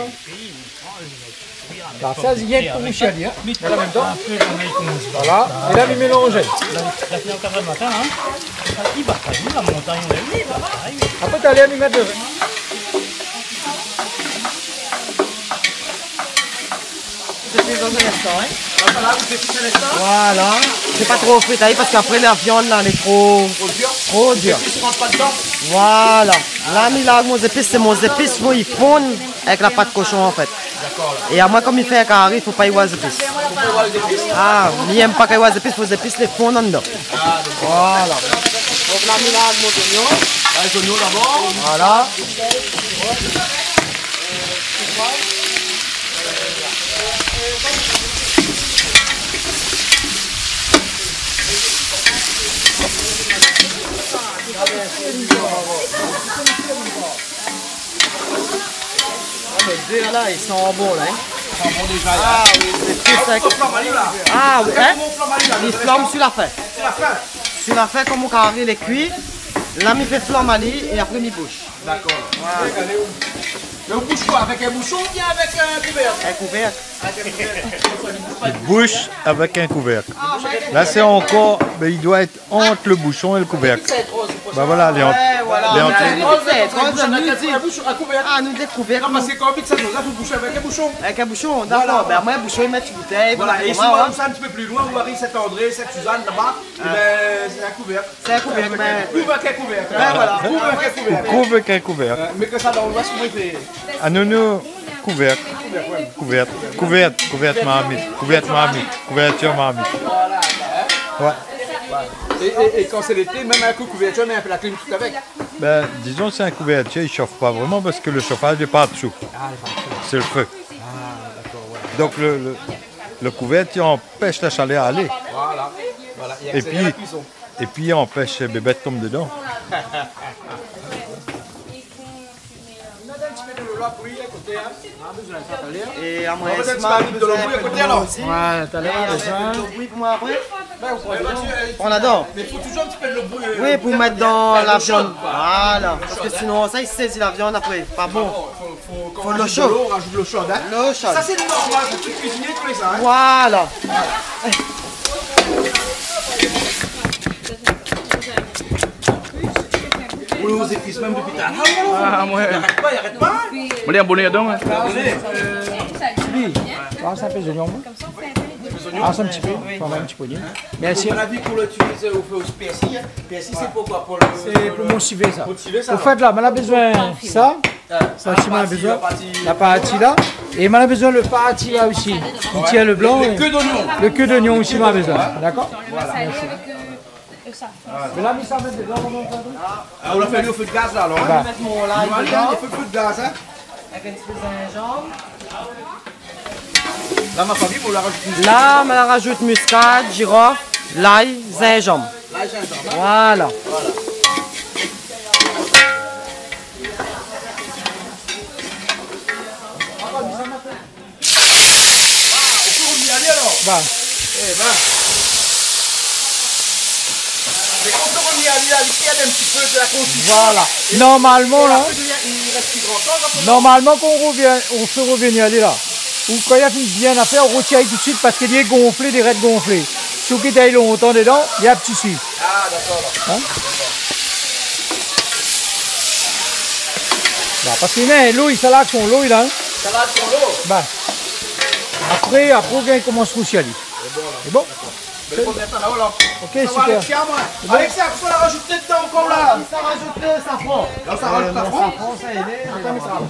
Speaker 8: Là, ça, il y a un peu de chiali, hein. En même temps. Voilà. Et là, il mélange.
Speaker 9: La finale au matin, hein. Il va pas la montagne, on est
Speaker 8: après, tu allais à m'y mettre le...
Speaker 12: Dans un instant, hein. Voilà. C'est pas trop fritaille parce qu'après la viande là elle est trop dure. Voilà. Là, mes épices, c'est mon épices, ils fondent avec la pâte cochon en fait. Et à moi, comme il fait un carré, il ne faut pas y avoir les épices. Ah, il n'aime pas qu'il y ait les épices, il faut les épices les fondent en dedans. Voilà. Donc là, mes oignons. Les oignons d'abord. Voilà. Les deux là, ils sont bons là. Hein. Ils sont bons déjà. Ah oui, c'est plus sec. Ah oui, hein? Les flammes sur la fin. Sur la fin, comme on carré les cuits, là, il fait flamme à lit et après, il bouche.
Speaker 13: D'accord. Mais on bouche quoi? Avec un bouchon ou bien avec un couvercle?
Speaker 12: Un couvercle.
Speaker 3: Il bouche avec un couvercle. Là, c'est encore, mais il doit être entre le bouchon et le couvercle. Ben voilà, les entre.
Speaker 12: Ah, nous découvert.
Speaker 13: Non, parce que quand ça nous a pour boucher avec un bouchon.
Speaker 12: Avec un bouchon, d'accord. Ben moi, un bouchon, il met une bouteille.
Speaker 13: Voilà, et si on va un petit peu plus loin, où arrive Saint-André, Sainte-Suzanne, là-bas, c'est un couvercle.
Speaker 12: C'est un couvercle, mais...
Speaker 13: Couvre avec un couvercle. Ben voilà, couvre avec un couvercle.
Speaker 3: Couvre avec un couvercle.
Speaker 13: Mais que ça dans l'ouest, comment il fait?
Speaker 3: Ah non, non, couvercle. Couverte marmite. Couverture marmite. Ouais.
Speaker 13: Et quand c'est l'été, même avec une couverture, mais un peu la clim tout avec.
Speaker 3: Ben, disons que c'est un couverture, il ne chauffe pas vraiment parce que le chauffage n'est pas dessous. C'est le feu. Donc le couverture empêche la chaleur à aller.
Speaker 13: Voilà.
Speaker 3: Et puis il empêche les bébés de tomber dedans.
Speaker 12: Et à moi,
Speaker 13: on va mettre de l'eau à côté alors.
Speaker 8: Ouais, t'as l'air besoin.
Speaker 12: Pour moi après. On adore.
Speaker 13: Mais il faut toujours un petit peu de l'eau bouillie.
Speaker 12: Oui, pour mettre dans la viande. Voilà. Parce que sinon, ça, il saisit la viande après. Pas bon.
Speaker 13: Faut de l'eau chaude. On rajoute de l'eau chaude.
Speaker 12: L'eau chaude.
Speaker 13: Ça, c'est normal. Faut cuisiner tous les ans.
Speaker 12: Voilà.
Speaker 13: Aux épices même depuis tard.
Speaker 9: Ah, moi.
Speaker 13: Il arrête pas.
Speaker 9: On est abonné donc.
Speaker 8: Ah, ça pèse oignon. Ah, c'est un petit peu. Faut un petit peu.
Speaker 13: Mais si on a vu qu'on l'utilise au persil. Persil, c'est pourquoi?
Speaker 8: C'est pour motiver ça. Au fait, là, on a besoin de ça. Ça aussi, on a besoin. La partie là. Et on a besoin le partie là aussi. Il tient le blanc.
Speaker 13: Le queue d'oignon.
Speaker 8: Le queue d'oignon aussi, on a besoin. D'accord?
Speaker 7: Mais
Speaker 8: là, mais ça met dedans.
Speaker 13: On l'a fait au feu de gaz là alors.
Speaker 12: On va mettre mon l'ail dedans.
Speaker 13: Il faut le feu de gaz, hein.
Speaker 12: Avec un petit peu de gingembre.
Speaker 13: Là, ma famille, on la rajoute.
Speaker 12: Là, on la rajoute muscade, girofle, l'ail, gingembre.
Speaker 13: L'ail, gingembre.
Speaker 12: Voilà.
Speaker 8: Bah.
Speaker 13: Mais quand on y a un petit peu de la consistance.
Speaker 8: Voilà. Normalement, là.
Speaker 13: Il reste plus grand temps.
Speaker 8: Normalement, quand on fait revenir aller là. Ou quand il y a bien à faire, on retire tout de suite parce qu'il est gonflé, des raies gonflées. Si vous quittez longtemps dedans, il y a un petit suivi.
Speaker 13: Ah, d'accord.
Speaker 8: Hein? Bah, parce que l'eau, il salade son l'eau, il a.
Speaker 13: Salade son l'eau.
Speaker 8: Bah. Après, il commence à aller. C'est bon.
Speaker 13: Mais combien de temps là-haut là?
Speaker 8: Ok,
Speaker 13: ça
Speaker 8: super.
Speaker 13: Va, Alexia, il faut la rajouter dedans encore là.
Speaker 12: Ça rajoute le safran.
Speaker 13: Là, ça rajoute le safran.
Speaker 12: Safran, ça aide.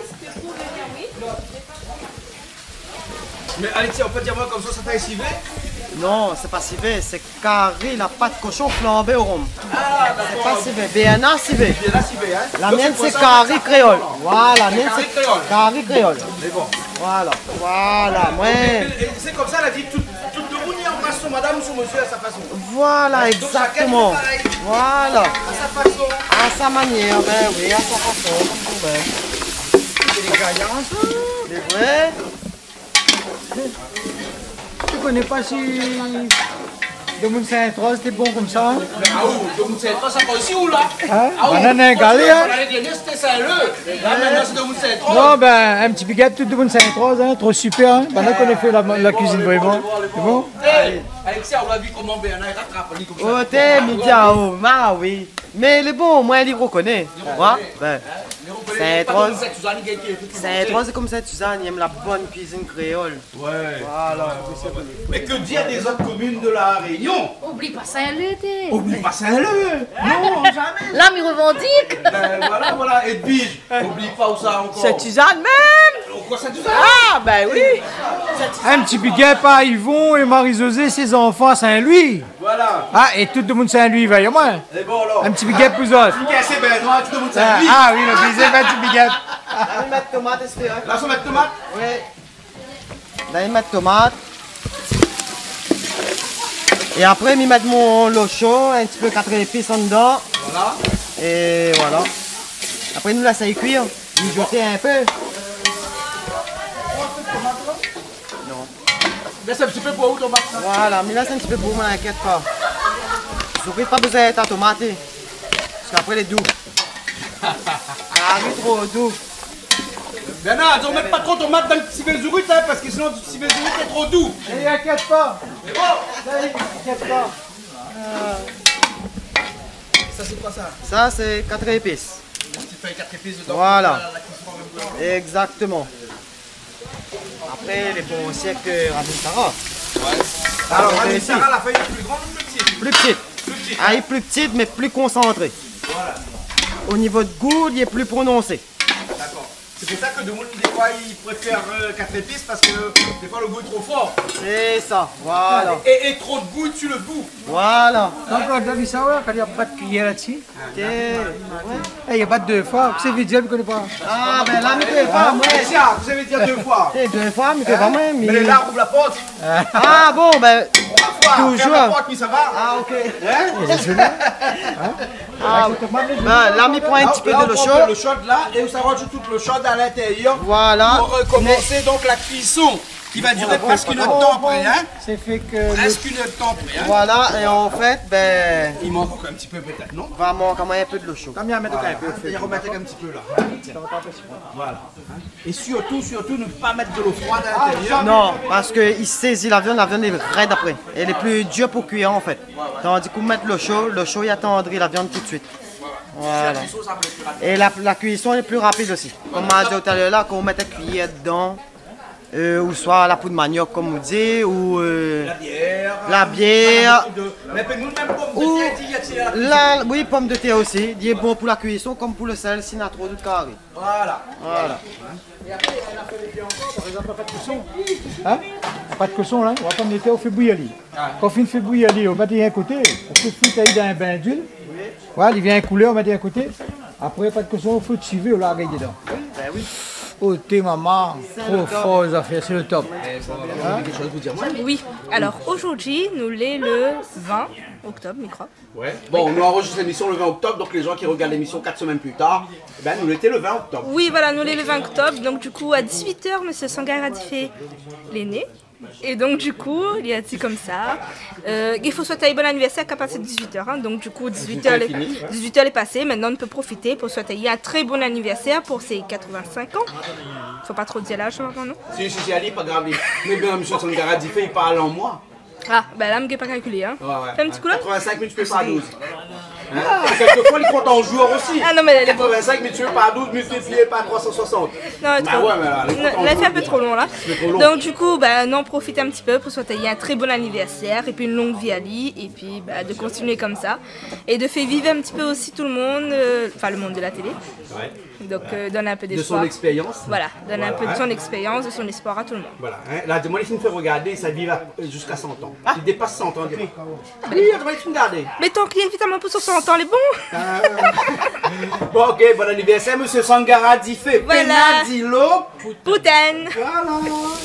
Speaker 13: Mais Alexia, on peut dire moi comme ça t'a essuvé?
Speaker 12: Non, c'est pas civé, c'est carré la pâte cochon flambée au rhum.
Speaker 13: Ah,
Speaker 12: c'est pas civé, bien civé.
Speaker 13: Bien civé, hein.
Speaker 12: La mienne c'est carré créole. Voilà, la mienne
Speaker 13: Carré
Speaker 12: c'est
Speaker 13: créole.
Speaker 12: carré créole.
Speaker 13: Mais bon.
Speaker 12: Voilà, voilà, ouais.
Speaker 13: C'est comme ça, elle a dit, tout le monde y embrasse son madame ou son monsieur à sa façon.
Speaker 12: Voilà, exactement. Voilà.
Speaker 13: À sa façon.
Speaker 12: À sa manière, ben oui, à sa façon, comme vous voulez.
Speaker 8: C'est des gaillards,
Speaker 12: c'est vrai.
Speaker 8: Tu connais pas si... de mon Saint-Trois, c'était bon comme ça.
Speaker 5: Ah oui, de mon Saint-Trois, ça va ici ou là?
Speaker 8: Hein?
Speaker 5: Ah oui,
Speaker 8: Banane galée, hein?
Speaker 5: l'année dernière, c'était Saint-Leu. Là, maintenant, c'est de mon Saint-Trois.
Speaker 8: Non, ben, un petit piquet tout de mon Saint-Trois, hein, trop super. Hein? Maintenant qu'on a fait la cuisine vraiment. C'est bon?
Speaker 5: Alexis, on l'a vu comment Bernard rattrape comme ça.
Speaker 12: Oh, t'es Midia, oh, ma oui. Mais les bons, moi, il reconnaît. Ben, Saint-Trois, c'est comme ça, Suzanne, il aime la bonne cuisine créole.
Speaker 5: Ouais.
Speaker 12: Voilà.
Speaker 5: Mais que dire des autres communes de la Réunion?
Speaker 4: Oublie pas Saint-Leu, t'es.
Speaker 5: Oublie pas Saint-Leu. Non, jamais.
Speaker 4: Là, il revendique.
Speaker 5: Voilà, Edwige. Oublie pas où ça encore.
Speaker 11: C'est Suzanne même.
Speaker 5: Quoi, c'est Suzanne?
Speaker 11: Ah, ben oui.
Speaker 8: Un petit piquet à Yvon et Marie-Josée, ses enfants à Saint-Louis.
Speaker 5: Voilà.
Speaker 8: Ah, et tout le monde Saint-Louis, voyez moi.
Speaker 5: C'est bon, alors.
Speaker 8: Un petit piquet pour eux autres.
Speaker 5: Piquet, c'est Benoît, tout le monde Saint-Louis.
Speaker 8: Ah oui, le deuxième un petit piquet.
Speaker 12: Là, ils mettent tomate, espérez.
Speaker 5: Là, on met tomate?
Speaker 12: Oui. Là, ils mettent tomate. Et après, ils mettent mon locho, un petit peu 4 épices en dedans.
Speaker 5: Voilà.
Speaker 12: Et voilà. Après, nous laissons cuire. Nous jeter un peu. Non.
Speaker 5: Laisse un petit peu pour où tomate?
Speaker 12: Voilà, mais laisse un petit peu pour moi, n'inquiète pas. Surtout pas besoin d'être à tomate. Parce qu'après, les doux. Ah, oui, trop doux.
Speaker 5: Bernard, on ne met pas trop de tomates dans le petit vézurut, hein, parce que sinon le petit vézurut est trop doux.
Speaker 8: Et n'inquiète pas.
Speaker 5: C'est bon.
Speaker 8: T'inquiète pas.
Speaker 5: Ça, c'est quoi ça?
Speaker 12: Ça, c'est 4 épices.
Speaker 5: Tu fais 4 épices dedans.
Speaker 12: Voilà. Exactement. Après, les bons aussi avec Rabin Sarah.
Speaker 5: Ouais. Alors, Rabin Sarah, la feuille est plus grande ou plus petite?
Speaker 12: Plus petite. Ah, il est plus petite, mais plus concentrée.
Speaker 5: Voilà.
Speaker 12: Au niveau de goût, il est plus prononcé.
Speaker 5: D'accord. C'est pour ça que de monde, des fois, ils préfèrent 4 épices parce que des fois, le goût est trop fort.
Speaker 12: C'est ça, voilà.
Speaker 5: Et trop de goût sur le bout.
Speaker 12: Voilà.
Speaker 8: Donc, on a vu ça, quand il n'y a pas de cuillère là-dessus. Il n'y a pas de deux fois. Vous savez dire, vous ne connaissez pas.
Speaker 12: Ah, ben là, mais pas moi.
Speaker 5: Vous savez dire 2 fois.
Speaker 12: Deux fois, mais pas moi.
Speaker 5: Mais là, ouvre la porte.
Speaker 12: Ah, bon, ben.
Speaker 5: 3 fois.
Speaker 12: Toujours.
Speaker 5: Ferme la porte, puis ça va.
Speaker 12: Ah, ok.
Speaker 8: Ah,
Speaker 12: ben, là, il prend un petit peu de l'eau chaude.
Speaker 5: Le chaude là, et ça rajoute toute l'eau chaude à l'intérieur.
Speaker 12: Voilà.
Speaker 5: Pour recommencer donc la cuisson. Qui va durer presque une heure de temps après, hein?
Speaker 8: C'est fait que.
Speaker 5: Presque une heure de temps après, hein?
Speaker 12: Voilà, et en fait, ben.
Speaker 5: Il manque encore un petit peu peut-être, non?
Speaker 12: Va manquer quand même un peu de l'eau chaude.
Speaker 8: Combien mettre un peu?
Speaker 5: Il remettre un petit peu là. Voilà. Et surtout, ne pas mettre de l'eau froide à l'intérieur.
Speaker 12: Non, parce qu'il saisit la viande est raide après. Elle est plus dure pour cuire en fait. Tandis qu'on met l'eau chaude, il attendrit la viande tout de suite. Voilà. Et la cuisson est plus rapide aussi. Comme on a dit tout à l'heure là, quand on met la cuillère dedans. Ou soit la poudre de manioc comme on dit, ou la bière, ou oui, pomme de terre aussi, il est bon pour la cuisson comme pour le sel, s'il y a trop de carré.
Speaker 5: Voilà.
Speaker 8: Et après, on a fait les encore, par exemple, pas de cuisson. Hein? Pas de cuisson là, on va prendre les terres, on fait bouillir. Quand on fait bouillir, on va dire un côté, on fait foutre dans un bain d'huile. Voilà, il vient couler, on va dire un côté. Après, pas de cuisson, on faut le suivre, on la regarde dedans.
Speaker 12: Ben oui.
Speaker 8: Oh, t'es maman, trop fort les affaires, c'est le top.
Speaker 7: Oui, alors aujourd'hui, nous l'est le 20 octobre, micro.
Speaker 5: Ouais. Bon, nous enregistrons l'émission le 20 octobre, donc les gens qui regardent l'émission 4 semaines plus tard, eh ben, nous l'étions le 20 octobre.
Speaker 7: Oui, voilà, nous l'est le 20 octobre, donc du coup, à 18h, M. Sangara fait l'aîné. Et donc du coup, il a dit comme ça, il faut souhaiter un bon anniversaire qu'à partir de 18h. Hein. Donc du coup, 18h est passé, maintenant on peut profiter pour souhaiter un très bon anniversaire pour ses 85 ans. Faut pas trop dire l'âge maintenant, non?
Speaker 5: Si, allez, pas grave. Mais bien, M. Sangara dit fait, il parle en moi.
Speaker 7: Ah, ben là, je ne pas calculer. Hein.
Speaker 5: Ouais.
Speaker 7: Fais un petit coup là?
Speaker 5: 85 000, tu fais pas 12. Hein? Quelquefois, il compte en joueurs aussi.
Speaker 7: Ah non, mais elle est
Speaker 5: 85 000, tu fais pas 12 multiplié par 360.
Speaker 7: Non, bah trop.
Speaker 5: Ouais, mais là,
Speaker 7: elle fait un peu trop long là. Donc du coup, on en profite un petit peu pour souhaiter un très bon anniversaire et puis une longue vie à lui et puis de continuer comme ça et de faire vivre un petit peu aussi tout le monde, enfin le monde de la télé.
Speaker 5: Ouais.
Speaker 7: Donc donner un peu d'espoir.
Speaker 5: De son expérience.
Speaker 7: Voilà, donner un peu de son expérience, de son espoir à tout le monde.
Speaker 5: Voilà. Hein. Là, moi, les films fait regarder, ça vit jusqu'à 100 ans. Il dépasse 100 ans. Oui, moi, les films regarder.
Speaker 7: Mais tant qu'il y a évidemment pour 100 ans, les bons.
Speaker 5: Bon, ok, bon anniversaire, monsieur Sangara Diffé.
Speaker 7: Voilà.
Speaker 5: Penadilo.
Speaker 7: Poutaine.
Speaker 5: Voilà.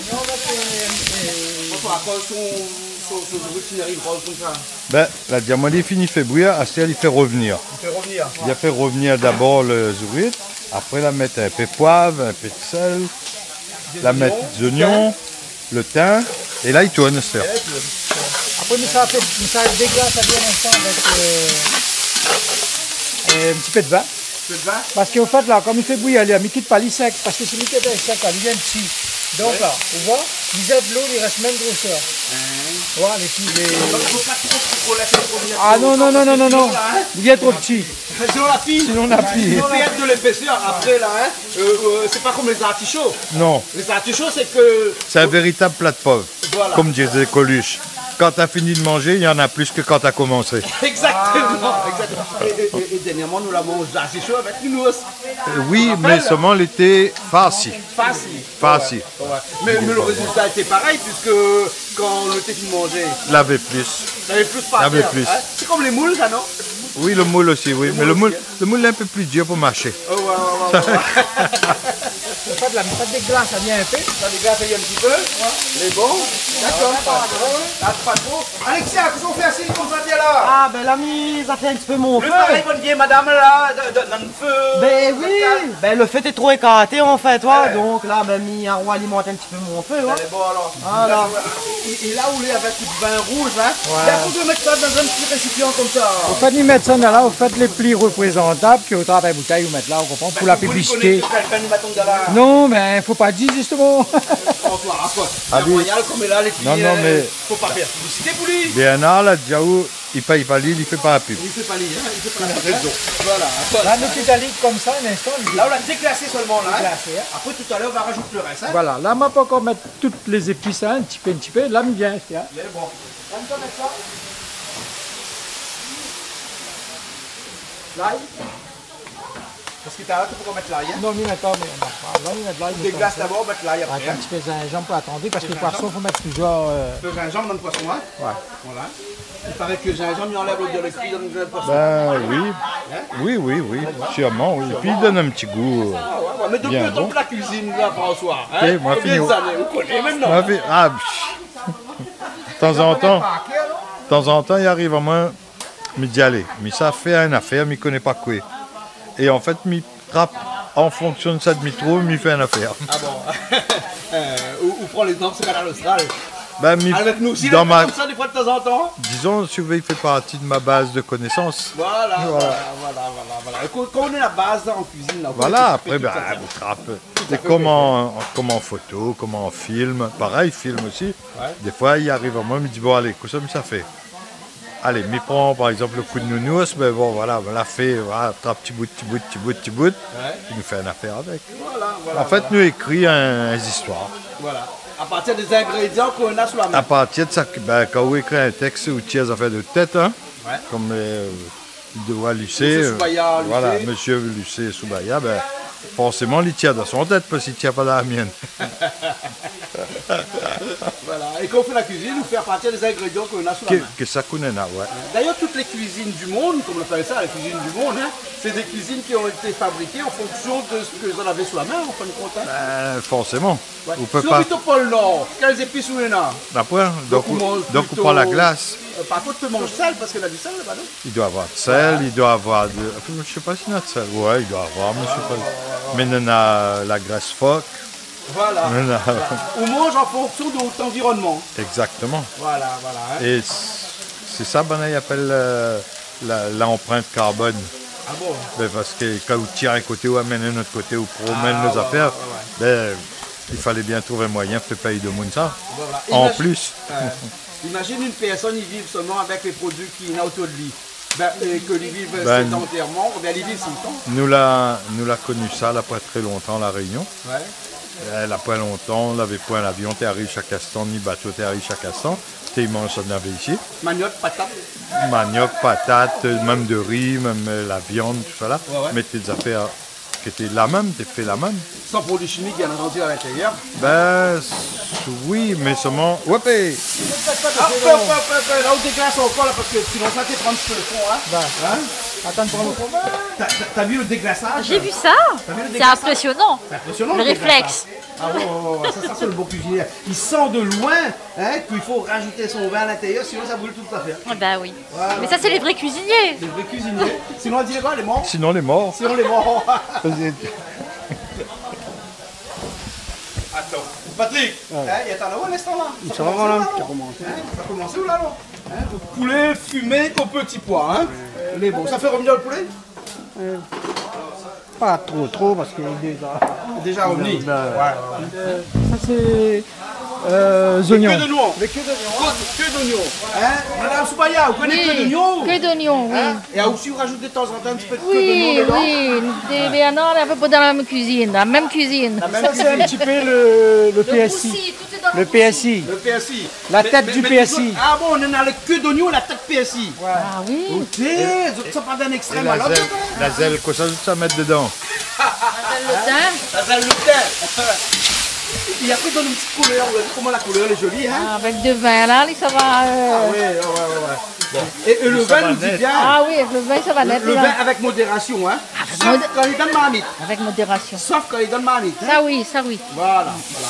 Speaker 3: Ben, la diamandie finit fait bouillir, assez elle fait revenir. Il a fait revenir d'abord le zourit, après la mettre un peu de poivre, un peu de sel, la mettre des oignons, le thym, et là il tourne ça.
Speaker 5: Après
Speaker 8: Oui, mais ça déglace à bien l'instant avec un petit peu de vin. Parce qu'au fait, là, comme il fait bouillir, il ne quitte pas les secs. Parce que si il quitte les secs, là, il vient petit. Donc là, vous voyez, il jette l'eau, il reste même grosseur. Voilà, Ah non, non, non, non, non, non. Il vient trop petit.
Speaker 5: Sinon la pille.
Speaker 8: Sinon la pille.
Speaker 5: Il faut mettre de l'épaisseur après là, hein. C'est pas comme les artichauts.
Speaker 3: Non.
Speaker 5: Les artichauts, c'est que.
Speaker 3: C'est un véritable plat de pauvre,
Speaker 5: Voilà.
Speaker 3: comme disait Coluche. Quand tu as fini de manger, il y en a plus que quand tu as commencé.
Speaker 5: Exactement. Exactement. Et dernièrement, nous l'avons mangé artichaut avec une noix.
Speaker 3: Oui, mais seulement l'été facile.
Speaker 5: Facile. Ouais. Mais le résultat était pareil, puisque quand le thé qu'il mangeait,
Speaker 3: L'avait plus.
Speaker 5: t'avais plus par
Speaker 3: L'avait
Speaker 5: terre,
Speaker 3: plus.
Speaker 5: hein. C'est comme les moules, ça, non?
Speaker 3: Oui, le moule aussi, oui. Mais le moule est un peu plus dur pour mâcher.
Speaker 5: Oh, ouais.
Speaker 8: Ça déglace, ça vient un peu.
Speaker 5: Ça déglace un petit peu. Les bons. D'accord. Pas trop. Alexia, qu'est-ce qu'on fait assis comme ça, là?
Speaker 12: Ah, ben l'ami, ça fait un petit peu mon
Speaker 5: Le
Speaker 12: feu.
Speaker 5: pareil, bonne vieille madame, là, dans le feu.
Speaker 12: Ben oui, ben le feu est trop écarté en fait, toi. Donc là, ben mis un roi alimente un petit peu mon feu. Ouais.
Speaker 5: Bon, alors.
Speaker 12: Voilà.
Speaker 5: Et là où il est avec du vin rouge, hein, il y a faut de mettre ça dans un petit récipient comme ça.
Speaker 8: Vous faites y mettre ça là, vous faites les plis représentables, puis au travers la bouteille, vous mettez là, on comprend, pour la publicité. Non, mais il ne faut pas dire justement.
Speaker 5: Royal comme là, les
Speaker 3: Non, non, mais
Speaker 5: faut pas faire publicité pour lui.
Speaker 3: Bernard, là, Diaou, il paye pas l'île, il fait pas la pub.
Speaker 5: Il fait pas lire, hein, il fait pas la raison. Voilà.
Speaker 8: Là, notre italique comme ça, un instant.
Speaker 5: Là, on l'a déglacé seulement là.
Speaker 8: Déglacé, hein.
Speaker 5: Après, tout à l'heure, on va rajouter le reste. Hein.
Speaker 8: Voilà, là, on va pas encore mettre toutes les épices, hein, un petit peu. Là, il vient, tiens.
Speaker 5: Mais bon. On peut mettre ça. L'ail. Parce que t'as là, tu peux mettre l'ail. Hein.
Speaker 8: Non, mais maintenant, mais on va pas. Là, il met de l'ail.
Speaker 5: Déglace d'abord, mettre l'ail après.
Speaker 8: Avec un petit peu de gingembre pour attendre, parce que le poisson, il faut mettre plusieurs.
Speaker 5: Le gingembre dans le poisson, hein.
Speaker 8: Ouais.
Speaker 5: Voilà. Il paraît que le gingembre, il enlève l'odeur de cuit dans le poisson.
Speaker 3: Ben oui, sûrement, oui. Et puis il donne un petit goût.
Speaker 5: Mais depuis
Speaker 3: bien
Speaker 5: le temps
Speaker 3: bon.
Speaker 5: que la cuisine, là, François.
Speaker 3: Ok,
Speaker 5: Hein.
Speaker 3: moi,
Speaker 5: Combien
Speaker 3: fini.
Speaker 5: de années vous connaissez maintenant?
Speaker 3: De temps en temps, il arrive à moi, me d'y aller. Mais ça fait une affaire, mais il ne connaît pas quoi. Et en fait, il trappe en fonction de ça de trop, il fait une affaire.
Speaker 5: Ah bon. Ou prend l'exemple, c'est Canal Austral.
Speaker 3: Ben,
Speaker 5: Avec nous aussi,
Speaker 3: dans ma...
Speaker 5: comme ça, des fois de temps en temps.
Speaker 3: Disons, si vous voulez, il fait partie de ma base de connaissances.
Speaker 5: Voilà. Et quand on est la base là, en cuisine, là,
Speaker 3: Voilà, après, ben, vous trappe. C'est comme en photo, comme en film. Pareil, film aussi.
Speaker 5: Ouais.
Speaker 3: Des fois, il arrive à moi, il me dit, bon, allez, qu'est-ce que ça fait? Allez, m'y prend par exemple le coup de nounous, ben bon, voilà, on l'a fait, voilà, trappe petit bout,
Speaker 5: Ouais.
Speaker 3: il nous fait une affaire avec.
Speaker 5: Voilà,
Speaker 3: En fait, nous écrit des histoires.
Speaker 5: Voilà. À partir des ingrédients qu'on a sous la main.
Speaker 3: À partir de ça, ben, quand vous écrivez un texte où tu as affaires de tête, hein,
Speaker 5: Ouais.
Speaker 3: comme de Lucé,
Speaker 5: Monsieur Soubaya, Lucé.
Speaker 3: voilà, monsieur Lucé Soubaya, ben, forcément, il tient dans son tête parce qu'il ne tient pas dans la mienne.
Speaker 5: Voilà. Et quand on fait la cuisine, on fait à partir des ingrédients qu'on a sous la main.
Speaker 3: Que ça connaît, ouais.
Speaker 5: D'ailleurs, toutes les cuisines du monde, comme on appelle ça, les cuisines du monde, hein, c'est des cuisines qui ont été fabriquées en fonction de ce que vous avez sous la main, en fin de compte. Hein.
Speaker 3: Ben, forcément.
Speaker 5: Ouais.
Speaker 3: On peut
Speaker 5: Sur
Speaker 3: pas.
Speaker 5: le pôle Nord, quelles épices on en a?
Speaker 3: Après, donc
Speaker 5: on mange
Speaker 3: on
Speaker 5: plutôt-
Speaker 3: prend la glace.
Speaker 5: Par contre, tu manges sel parce qu'il a du sel là-bas, non?
Speaker 3: Il doit avoir de sel, il doit avoir de... Je ne sais pas s'il y a de sel. Ouais, il doit avoir, mais je sais pas. Mais on a la graisse phoque.
Speaker 5: Voilà.
Speaker 3: On a-
Speaker 5: On mange en fonction de votre environnement.
Speaker 3: Exactement.
Speaker 5: Voilà, voilà. Hein.
Speaker 3: Et c'est ça, ben, il appelle l'empreinte carbone.
Speaker 5: Ah bon?
Speaker 3: Ben, parce que quand vous tirez un côté ou amenez un autre côté ou promène nos affaires, ben, il fallait bien trouver un moyen de payer de monde ça.
Speaker 5: Voilà.
Speaker 3: En
Speaker 5: Imagine-
Speaker 3: plus.
Speaker 5: Imagine une personne, il vit seulement avec les produits qu'il a autour de lui. Ben, et que lui vive
Speaker 3: Ben,
Speaker 5: sédentairement, ben, il vit tout le temps.
Speaker 3: Nous l'a connu ça, là, pas très longtemps, la Réunion.
Speaker 5: Ouais.
Speaker 3: Elle n'a pas longtemps, on n'avait point l'avion, t'es arrivé chaque instant, ni bateau, t'es arrivé chaque instant. T'es immense, on avait ici.
Speaker 5: Manioc, patate.
Speaker 3: Manioc, patates, même de riz, même la viande, tout ça là.
Speaker 5: Ouais.
Speaker 3: Mais tes affaires qui étaient la même, t'es fait la même.
Speaker 5: Sans produits chimiques, bien entendu, à l'intérieur.
Speaker 3: Ben, oui, mais seulement... Ouais,
Speaker 5: Là, on déglace encore là, parce que sinon ça t'est prendre sur le fond. Hein. Hein? Attends, t'as vu le déglaçage?
Speaker 14: J'ai vu ça.
Speaker 5: T'as vu le
Speaker 14: C'est
Speaker 5: déglaçage?
Speaker 14: impressionnant.
Speaker 5: C'est impressionnant.
Speaker 14: Le
Speaker 5: déglaçage.
Speaker 14: réflexe.
Speaker 5: Ah ouais, ça c'est le bon cuisinier. Il sent de loin hein, qu'il faut rajouter son vin à l'intérieur, sinon ça brûle toute l'affaire.
Speaker 14: Ah bah oui.
Speaker 5: Voilà.
Speaker 14: Mais ça, c'est les vrais cuisiniers.
Speaker 5: Les vrais cuisiniers. Sinon on dirait quoi, les morts?
Speaker 3: Sinon, les morts.
Speaker 5: Sinon les morts. Attends. Patrick, il y a un haut à l'instant là.
Speaker 6: Ça va, voilà.
Speaker 5: Ça a commencé où là, non? Poulet fumé au petit pois. Hein. Il est bon. Ça fait revenir le poulet?
Speaker 6: Pas trop parce qu'il est
Speaker 5: déjà revenu.
Speaker 6: Ça c'est oignons.
Speaker 5: Les queues d'oignons. Les queues d'oignons. Hein? Madame Soubaya, vous connaissez queues d'oignons?
Speaker 4: Queues d'oignons, oui.
Speaker 5: Hein? Et aussi vous rajoutez de temps en temps un petit peu de queues d'oignons dedans?
Speaker 4: Oui, des Bernard, un peu dans la même cuisine. La même cuisine.
Speaker 6: Ça c'est un petit peu le PSI. Le PSI.
Speaker 5: Le PSI.
Speaker 6: La tête du PSI.
Speaker 5: Ah bon, on a les queues d'oignon, la tête PSI.
Speaker 4: Ah oui.
Speaker 5: Ok, ça part d'un extrême à l'autre.
Speaker 3: La zèle, quoi ça mettre dedans?
Speaker 5: La zèle le thym. Et après, donne une petite couleur. Comment la couleur est jolie, hein?
Speaker 4: Avec du vin là, ça va.
Speaker 5: Ah ouais. Bon. Et le vin nous dit bien.
Speaker 4: Ah oui, le vin ça va net.
Speaker 5: Le vin avec modération, hein? Sauf quand il donne marmite.
Speaker 4: Avec modération.
Speaker 5: Sauf quand il donne marmite.
Speaker 4: Ça oui, ça oui.
Speaker 5: Voilà.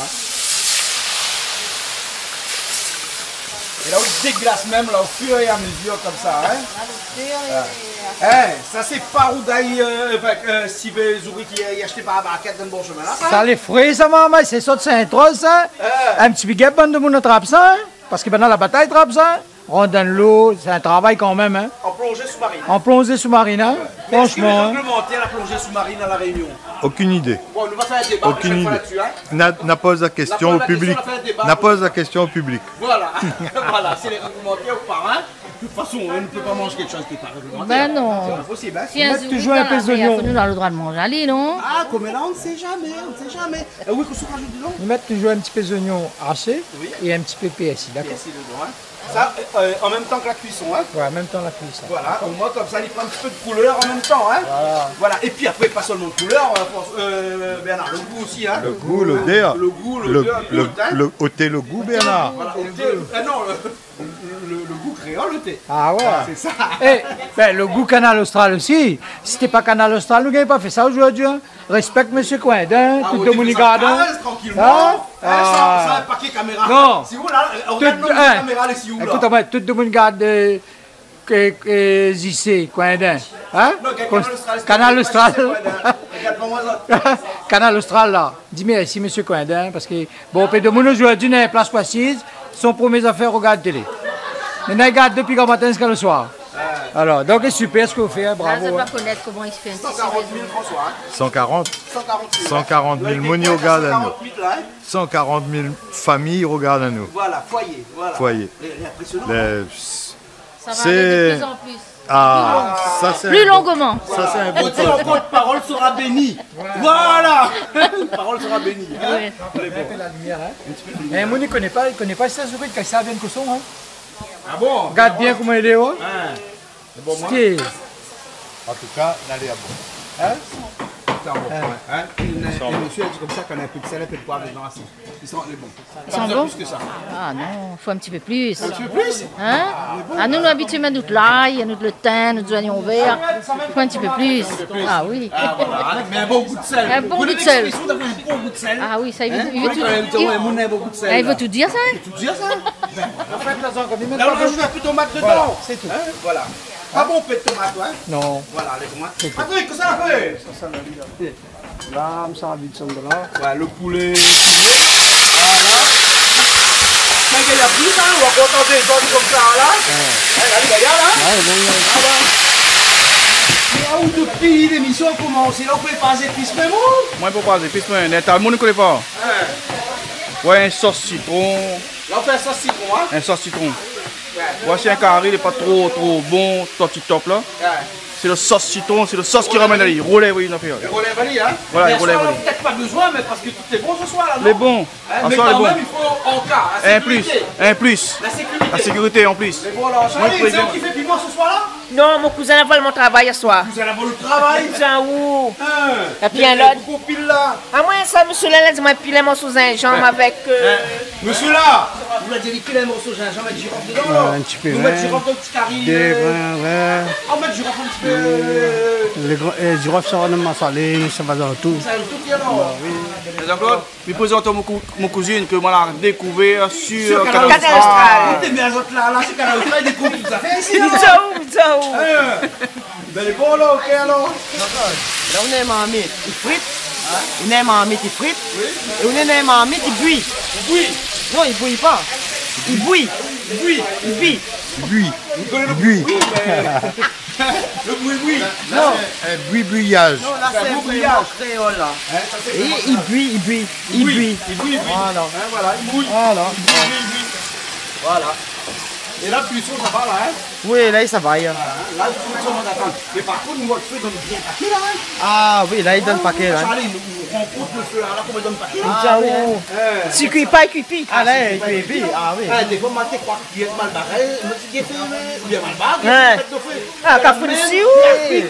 Speaker 5: Et là, on déglace même là, au fur et à mesure comme ça. Hein? Ça c'est Faroudaï Sibé Zouri qui est acheté par la barquette dans le bon chemin là.
Speaker 6: Ça les fruits, ça maman, c'est ça de Saint-Rose, ça. Un petit bigot de mon trappe ça, parce que pendant la bataille trappe ça. On donne l'eau, c'est un travail quand même. Hein.
Speaker 5: En plongée sous-marine.
Speaker 6: En plongée sous-marine, hein. Franchement.
Speaker 5: Est-ce qu'il est réglementaire la plongée sous-marine à la Réunion?
Speaker 3: Aucune idée.
Speaker 5: Bon, on va faire un débat.
Speaker 3: Aucune idée. N'a pose la question au public. N'a pose la question au public.
Speaker 5: Voilà. Voilà, c'est les réglementaires ou pas. Hein. De toute façon, on ne peut pas manger quelque chose qui n'est pas réglementaire.
Speaker 4: Ben non.
Speaker 5: C'est pas possible. Hein.
Speaker 6: Si un toujours un peu d'oignon.
Speaker 4: Nous avons le droit de manger, allez, non?
Speaker 5: Ah, comme là, on ne sait jamais, on ne sait jamais. Oui, qu'on se rajoute dedans.
Speaker 6: Ils mettent toujours un petit peu d'oignon hachés et un petit peu PSI, d'accord?
Speaker 5: PSI dedans, hein. Ça, en même temps que la cuisson, hein?
Speaker 6: Ouais, en même temps la cuisson.
Speaker 5: Voilà, au moins comme ça, il prend un petit peu de couleur en même temps, hein? Voilà. Et puis après, pas seulement de couleur, Bernard, le goût aussi, hein?
Speaker 3: Le goût, l'odeur.
Speaker 5: Le goût, l'odeur,
Speaker 3: ôter le goût, Bernard.
Speaker 5: Voilà, le goût créole, le thé.
Speaker 6: Ah ouais.
Speaker 5: C'est ça.
Speaker 6: Ben, le goût Canal Austral aussi. Si c'était pas Canal Austral, nous n'avons pas fait ça aujourd'hui. Hein. Respecte M. Coindin, tout le monde y garde.
Speaker 5: Tranquillement. Ça, un paquet caméra.
Speaker 6: Non.
Speaker 5: Si vous, là, regarde notre caméra, les si vous, là.
Speaker 6: Écoute, tout le monde garde ici, Coindin. Hein? Canal Austral. Canal Austral, là. Dis merci, M. Coindin, parce que, bon, tout le monde aujourd'hui dans une place précise, son premier affaire, regarde télé. Maintenant, il regarde depuis le matin jusqu'à le soir. Alors, donc c'est super ce que vous faites, hein, bravo.
Speaker 4: Je ne sais pas connaître comment il se fait un
Speaker 5: 140 000 François.
Speaker 3: 140 000 moni regardent à nous. 140 000 familles regardent à nous.
Speaker 5: Voilà, foyer. Voilà.
Speaker 3: Foyer.
Speaker 4: Ça va aller de plus en plus.
Speaker 3: Ah, ça c'est
Speaker 4: plus longuement.
Speaker 3: Ça c'est un bon
Speaker 5: point. Votre parole sera bénie. Voilà. La parole sera bénie.
Speaker 4: Oui.
Speaker 6: La lumière, hein. Mais moi, il ne connaît pas ça, Zouri, quand ça vient de son, hein.
Speaker 5: Ah bon?
Speaker 6: Regarde bien comment il est, hein.
Speaker 5: C'est bon, moi.
Speaker 3: En tout cas, n'allez à bon.
Speaker 5: Hein? C'est un bon point. Hein? Et monsieur a dit comme ça qu'on a un peu de sel, un peu de poivre dedans. Ils sont bons.
Speaker 4: Ils sont bons?
Speaker 5: Plus que ça.
Speaker 4: Ah non, il faut un petit peu plus.
Speaker 5: Un petit peu plus?
Speaker 4: Hein? Ah, nous habitués à nous de l'ail, nous de le thym, nous de oignons verts. Il faut un petit peu plus. Ah oui.
Speaker 5: Ah voilà, mais un bon goût de sel.
Speaker 4: Un bon goût de sel.
Speaker 5: Un bon goût de sel.
Speaker 4: Ah oui, ça, il veut tout dire, ça?
Speaker 5: Il veut tout dire, ça?
Speaker 6: Là,
Speaker 5: on rajoute un peu de tomate dedans. C'est tout. Voilà. Pas bon peu de tomate, hein?
Speaker 6: Non.
Speaker 5: Voilà, les tomates. Patrick, que ça fait?
Speaker 6: Là, ça va vite, ça là.
Speaker 5: Ouais, le poulet fumé. Voilà. Ça, il y a plus, hein? On va contenter les choses comme ça, là. Regarde, là. Là où depuis l'émission a commencé, là, vous pouvez pas épices même.
Speaker 13: Moi, je peux pas épices, mais tout le monde ne connaît pas. Ouais, un sauce citron.
Speaker 5: Là, on fait un sauce citron, hein?
Speaker 13: Un sauce citron. Voici un carré, il n'est pas trop bon, top là. C'est le sauce citron, c'est le sauce qui ramène à l'île. Relève, oui, il a fait.
Speaker 5: Relève à l'île, hein?
Speaker 13: Voilà, il relève à l'île.
Speaker 5: Peut-être pas besoin, mais parce que tout est bon ce soir là.
Speaker 13: Les bons.
Speaker 5: Mais quand même, il faut en cas.
Speaker 13: Un plus.
Speaker 5: La sécurité
Speaker 13: en plus.
Speaker 5: Mais bon, alors, Charlie, c'est vous qui fait piment ce soir là?
Speaker 11: Non, mon cousin a volé mon travail ce soir.
Speaker 5: Vous allez avoir le travail?
Speaker 11: Cousin où?
Speaker 5: Et
Speaker 11: puis un autre.
Speaker 5: Pile là.
Speaker 11: À moi, ça, monsieur là, dis-moi, piler mon sous un jambe avec.
Speaker 5: Monsieur là, vous avez dit piler un morceau de gingembre avec girofle dedans là?
Speaker 6: Un petit peu.
Speaker 5: Vous mettez girofle dans le petit carré. On met girofle un petit peu.
Speaker 6: Les girofles sont vraiment salées, ça va dans tout.
Speaker 5: Ça va tout bien non?
Speaker 13: Jean-Claude, je présente mon cousine que moi j'ai découvert sur
Speaker 5: Canal Austral. T'es bien autres là, c'est Canal Austral, il découvre tout ça fait ici là. Ben les bons là, ok alors.
Speaker 12: Là on a un marmite, il frite. On a un marmite, il frite. Et on a un marmite, il bouille.
Speaker 5: Il bouille?
Speaker 12: Non, il bouille pas. Il bouille.
Speaker 5: Il bouille.
Speaker 12: Il bouille.
Speaker 3: Buis.
Speaker 5: Vous connaissez le
Speaker 3: Buis.
Speaker 5: oui, mais... le boui-boui.
Speaker 3: Non. Buis-buillage.
Speaker 12: Non, là, c'est un bouillage créole, là. Et il buit.
Speaker 5: Il bouille.
Speaker 12: Voilà.
Speaker 5: Hein, voilà, il bouille.
Speaker 12: Voilà.
Speaker 5: Il bouille. Voilà. Et là, plus ça va là, hein.
Speaker 12: Oui, là, ça va.
Speaker 5: Là, il faut qu'on attend. Mais par contre, moi, le feu donne bien paquet, là, hein.
Speaker 12: Ah oui, là, il donne paquet, là.
Speaker 5: Charlie, nous rencontre le feu, là, comment il donne paquet.
Speaker 11: Ah oui. Si cuit pas, il cuit plus.
Speaker 12: Ah là, il cuit. Ah oui.
Speaker 5: Des fois, moi, je crois qu'il est mal barré, moi, je dis, ou bien mal barré,
Speaker 11: Ouais. Ah, qu'a fait ici, oui.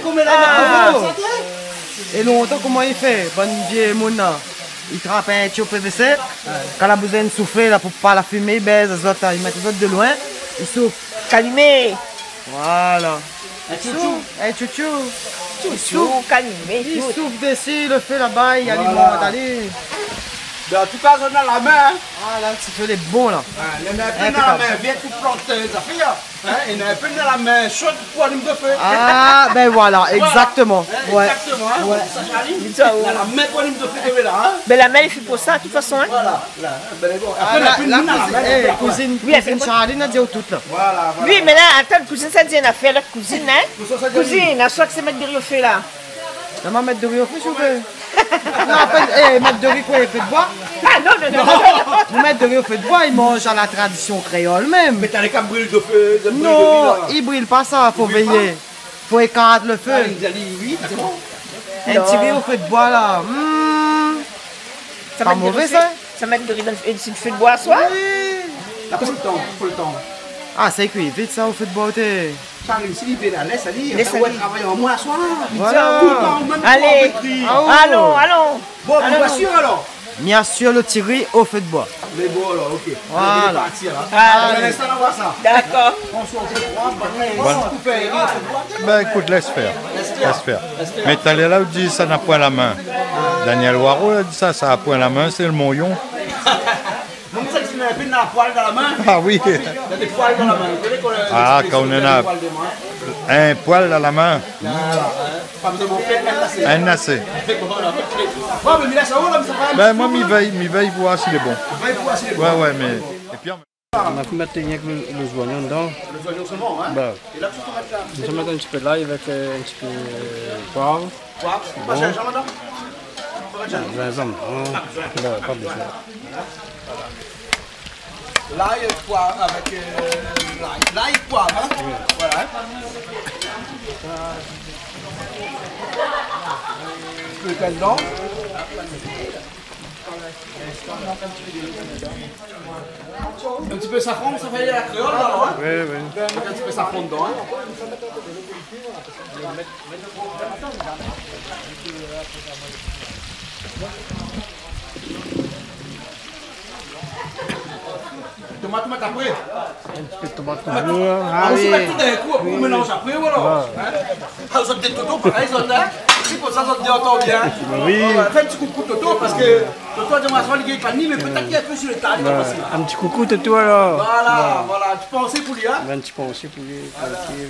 Speaker 12: Et longtemps, comment il fait? Bonne vieille mouna. Il trappe un tuyau PVC. Quand la besoin de souffler, là, pour pas la fumer, il baise les autres, il met les autres de loin. Il souffle.
Speaker 11: Calimé.
Speaker 12: Voilà.
Speaker 5: Un chouchou.
Speaker 12: Un chouchou.
Speaker 11: Chouchou, calimé.
Speaker 12: Il souffle dessus, le fait là-bas, il y a les mondes, allez.
Speaker 5: En tout cas, on a la main.
Speaker 12: Ah là, tu fais les bons là.
Speaker 5: Il y en a un peu dans la main, viens tout planter, ça fait. Il y en a un peu dans la main, chaude pour aller me faire.
Speaker 12: Ah, ben voilà, exactement. Ouais.
Speaker 5: Exactement, hein.
Speaker 12: Ouais.
Speaker 5: Ça, Charlie. Dans la main pour aller me faire, là.
Speaker 11: Mais la main, il fait pour ça, de toute façon. Hein.
Speaker 5: Voilà, là. Ben bon.
Speaker 12: Ah,
Speaker 5: Après, on a plus de main dans la main.
Speaker 12: cousine,
Speaker 11: Oui,
Speaker 12: cousine Charlie, n'a dit au tout là.
Speaker 5: Voilà.
Speaker 11: Oui, mais là, attends, cousine, ça dit une affaire, là, cousine, hein. Cousine, à soi que c'est mettre de riz là.
Speaker 12: On va mettre de riz au feu, s'il vous plaît. Non, en fait, mettre de riz quoi, il fait de bois.
Speaker 11: Ah non.
Speaker 12: Vous mettre de riz au feu de bois, ils mangent à la tradition créole même.
Speaker 5: Mais t'as les câbles brûlent de feu.
Speaker 12: Non, ils brûlent pas ça, faut veiller. Faut écarter le feu.
Speaker 5: Oui, c'est bon.
Speaker 12: Un petit riz au feu de bois là.
Speaker 11: Ça
Speaker 12: pas mauvais ça.
Speaker 11: Ça met de riz dans le feu de bois à soi.
Speaker 5: T'as pas le temps.
Speaker 12: Ah, c'est cuit, vite ça au feu de bois.
Speaker 5: Charlie, s'il fait la laisse, il va travailler en moins à soir.
Speaker 12: Voilà.
Speaker 5: Tout le temps, même
Speaker 11: Allez, allons.
Speaker 5: Bon, bien sûr alors.
Speaker 12: Bien sûr, le tirer au feu de bois.
Speaker 5: Mais bon alors, ok.
Speaker 12: Voilà.
Speaker 5: On va partir là.
Speaker 11: Allez.
Speaker 5: On laisse ça, on voit ça.
Speaker 11: D'accord.
Speaker 5: On se retrouve.
Speaker 3: Ben écoute, laisse faire. Mais t'as là où dit ça n'a point la main. Daniel Waro a dit ça a point la main, c'est le moyon.
Speaker 5: Donc ça, tu as un peu de la poêle dans la main.
Speaker 3: Ah oui.
Speaker 5: Il y a des poils dans la main.
Speaker 3: Ah, quand on en a un poil dans la main.
Speaker 5: Pas besoin de faire
Speaker 3: Un nacé.
Speaker 5: Bon, mais là, ça va, là, ça va.
Speaker 3: Ben moi, m'y veille voir s'il est bon. Ouais, mais... Et puis,
Speaker 14: on a pu mettre avec le joignon dedans.
Speaker 5: Le joignon seulement, hein.
Speaker 14: Bah,
Speaker 5: et là, tu peux mettre là.
Speaker 14: on va mettre un petit peu d'ail avec un petit peu de poivre.
Speaker 5: Poivre. Pas gingembre dedans.
Speaker 14: Gingembre, non. Pas besoin.
Speaker 5: L'ail et poivre avec l'ail. L'ail et poivre, hein. Voilà. Tu peux le mettre dedans. Un petit peu de safran, ça fait la créole alors, hein.
Speaker 14: Oui.
Speaker 5: Un petit peu de safran dedans, hein. Tomate après.
Speaker 14: Un petit peu de tomate
Speaker 5: Ah,
Speaker 14: toujours.
Speaker 5: on se met tout d'un coup, on mélange après, ou alors. Ah, vous êtes des totos pareil, ça, hein. C'est pour ça, ça te dit autant bien.
Speaker 14: Oui.
Speaker 5: Fais un petit coucou Toto, parce que Toto a demandé à il pas ni, mais peut-être qu'il y a un peu sur le tas, il va passer.
Speaker 14: Un petit coucou de toi alors.
Speaker 5: Voilà, tu pensais pour lui, hein.
Speaker 14: Un petit peu aussi pour lui, tranquille.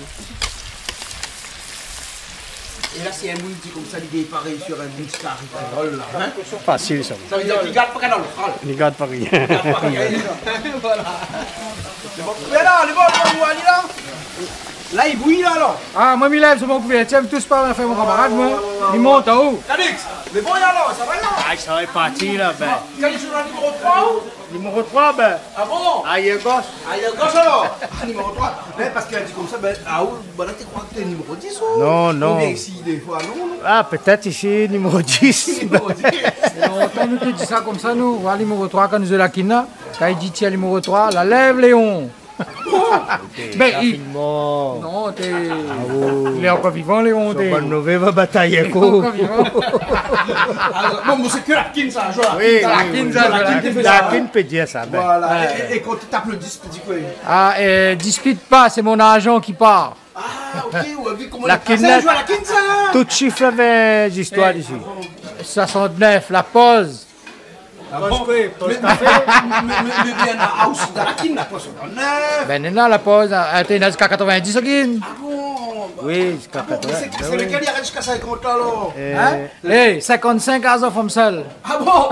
Speaker 5: Et là, c'est un moule comme ça, il est pareil sur un bout de carré, là. Hein?
Speaker 14: Facile ça.
Speaker 5: Ça veut dire qu'il garde pas dans le fral.
Speaker 14: Il garde pas rien.
Speaker 5: Voilà. Mais là, les bons, on aller là. Là, il bouille là, alors.
Speaker 8: Ah, moi, je me lève sur mon couvert. Tiens, tous par là, faire mon camarade, moi. Il monte en haut.
Speaker 5: Cadix, les bons, alors, ça va là.
Speaker 14: Ah, ça va partir là, ben.
Speaker 5: Quand il est sur le numéro 3 ou
Speaker 14: Numéro 3, ben.
Speaker 5: Ah bon.
Speaker 14: Ah, il est gauche.
Speaker 5: Ah, il est gauche alors. Ah, numéro 3. Mais parce qu'il a dit comme ça, ben, ah, bah là, tu crois que t'es numéro 10 ou
Speaker 10: Non.
Speaker 5: Ou bien ici, des fois, non.
Speaker 10: Ah, peut-être ici, numéro 10.
Speaker 5: Numéro 10.
Speaker 8: Quand nous te dit ça comme ça, nous, voilà, numéro 3, quand nous avons la quina, quand il dit tiens, numéro 3, la lève, Léon. Ben, non, t'es. Il est encore vivant, Léon.
Speaker 10: T'es. Bonne nouvelle, va batailler.
Speaker 8: Encore vivant.
Speaker 5: Bon, mais c'est que la kin, ça, joue
Speaker 10: la kin peut dire ça. Ben.
Speaker 5: Voilà. Et quand tu t'applaudis, tu dis quoi?
Speaker 8: Ah, discute pas, c'est mon agent qui part.
Speaker 5: Ah, ok, ou comment
Speaker 10: la
Speaker 5: kin, ça joue à la kin, ça.
Speaker 10: Tout chiffre avec des histoires ici.
Speaker 8: 69, la pause.
Speaker 5: Mais bien la house de la kin, la pause.
Speaker 8: Ben, non, la pause, elle était jusqu'à 90 secondes.
Speaker 5: Ah bon?
Speaker 10: Oui, jusqu'à 80.
Speaker 5: C'est lequel il arrête jusqu'à 50 alors?
Speaker 8: Hey, 55 ans femme seule.
Speaker 5: Ah bon?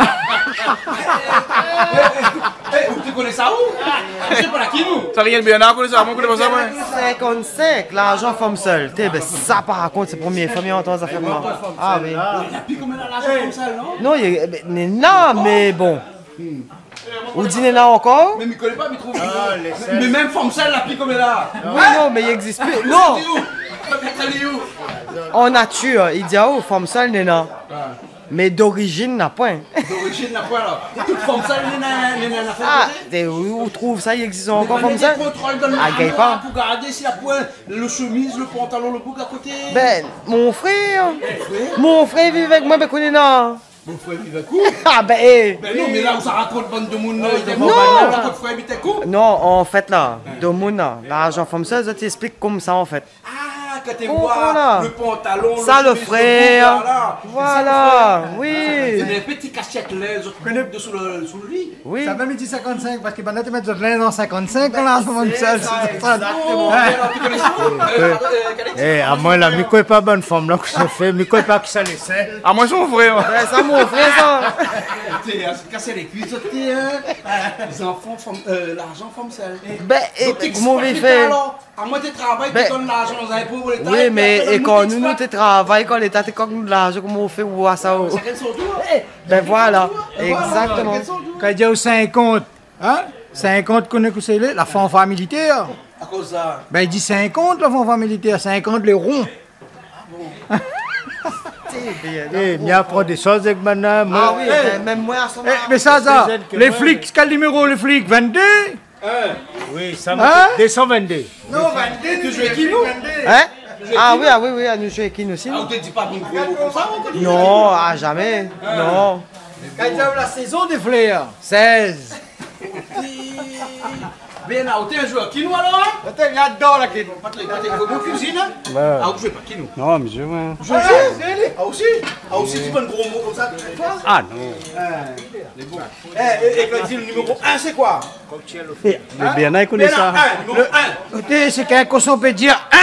Speaker 5: Tu connais ça où? Je sais pas là qui nous?
Speaker 13: Ça rien de bien, on connaît ça, on connaît pas ça, moi.
Speaker 12: 55, l'argent femme seule. Ça par contre, c'est la première fois que j'entends ça faire moi. Ah oui.
Speaker 5: Il a plus comme l'argent comme ça, non?
Speaker 12: Non, il est là, mais bon. Ou dîner là encore?
Speaker 5: Mais il connaît pas, il trouve. Mais même femme seule, la plus comme là.
Speaker 12: Oui, non, mais il existe plus. Non! En nature, il dit, oh, femme seule, n'est là. Mais d'origine, n'a point.
Speaker 5: D'origine, n'a point là. Toute femme seule, n'est n'a fait.
Speaker 12: Ah, où trouve ça, il existe encore comme ça? Ah, gagne pas.
Speaker 5: Pour garder si la pointe, le chemise, le pantalon, le bouc à côté.
Speaker 12: Ben, mon frère vit avec moi, ben, qu'on est là.
Speaker 5: Mon frère vit avec vous?
Speaker 12: Ah, ben, eh.
Speaker 5: Ben non, mais là où ça raconte bande de monde,
Speaker 12: non!
Speaker 5: Votre frère vit avec vous?
Speaker 12: Non, en fait, là, de mon là, l'argent comme ça t'explique comme ça, en fait.
Speaker 5: Ah, quand tu vois le pantalon,
Speaker 12: ça, le frère. Voilà, oui.
Speaker 5: C'est des petits cachettes là, les autres sous le lit.
Speaker 8: Oui. Ça même dit 55 parce que maintenant tu mets de l'air dans 55 on a femme seule.
Speaker 5: Exactement.
Speaker 10: Eh, à moi, là, je ne connais pas bonne femme, là, que ça fait. Je ne connais pas que ça laissait.
Speaker 13: À moi, c'est mon frère.
Speaker 12: Ouais, ça, mon frère, ça.
Speaker 5: Tu as cassé les cuisses, les enfants, l'argent femme seule.
Speaker 12: Ben, et comment on fait?
Speaker 5: À moi, tu travailles, tu donnes l'argent aux impôts pour l'État.
Speaker 12: Oui, mais et quand nous, tu travailles, quand l'État te cogne de l'argent, comment on fait pour voir ça? Ben voilà, exactement.
Speaker 8: Quand il dit aux 50, hein? 50 connaît que c'est la fanfare militaire.
Speaker 5: À cause de ça.
Speaker 8: Ben il dit 50 la fanfare militaire, 50 les ronds.
Speaker 10: Eh, il apprend des choses avec madame.
Speaker 12: Ah oui, même moi, ça.
Speaker 8: Mais ça, les flics, quel numéro les flics? 22?
Speaker 10: Oui, ça m'a 222.
Speaker 5: Non, 22, tu joues avec qui nous?
Speaker 12: Hein? Ah oui, à nous jouer avec qui nous aussi.
Speaker 5: Ah, on te dit pas bon gros comme ça?
Speaker 12: Non, ah jamais. Non.
Speaker 8: Quand il y a la saison des fleurs, 16.
Speaker 5: Bien, on un joueur qui nous alors?
Speaker 8: Il y a dedans là qui nous.
Speaker 5: Vous cuisine? Ah, vous jouez pas qui nous?
Speaker 14: Non, monsieur, ouais.
Speaker 5: Ah aussi, tu veux un gros mot comme ça?
Speaker 14: Ah non.
Speaker 5: Et quand il dit le numéro 1, c'est quoi?
Speaker 14: Le Bernard, il connaît ça.
Speaker 5: Numéro 1.
Speaker 8: C'est qu'un cochon peut dire 1.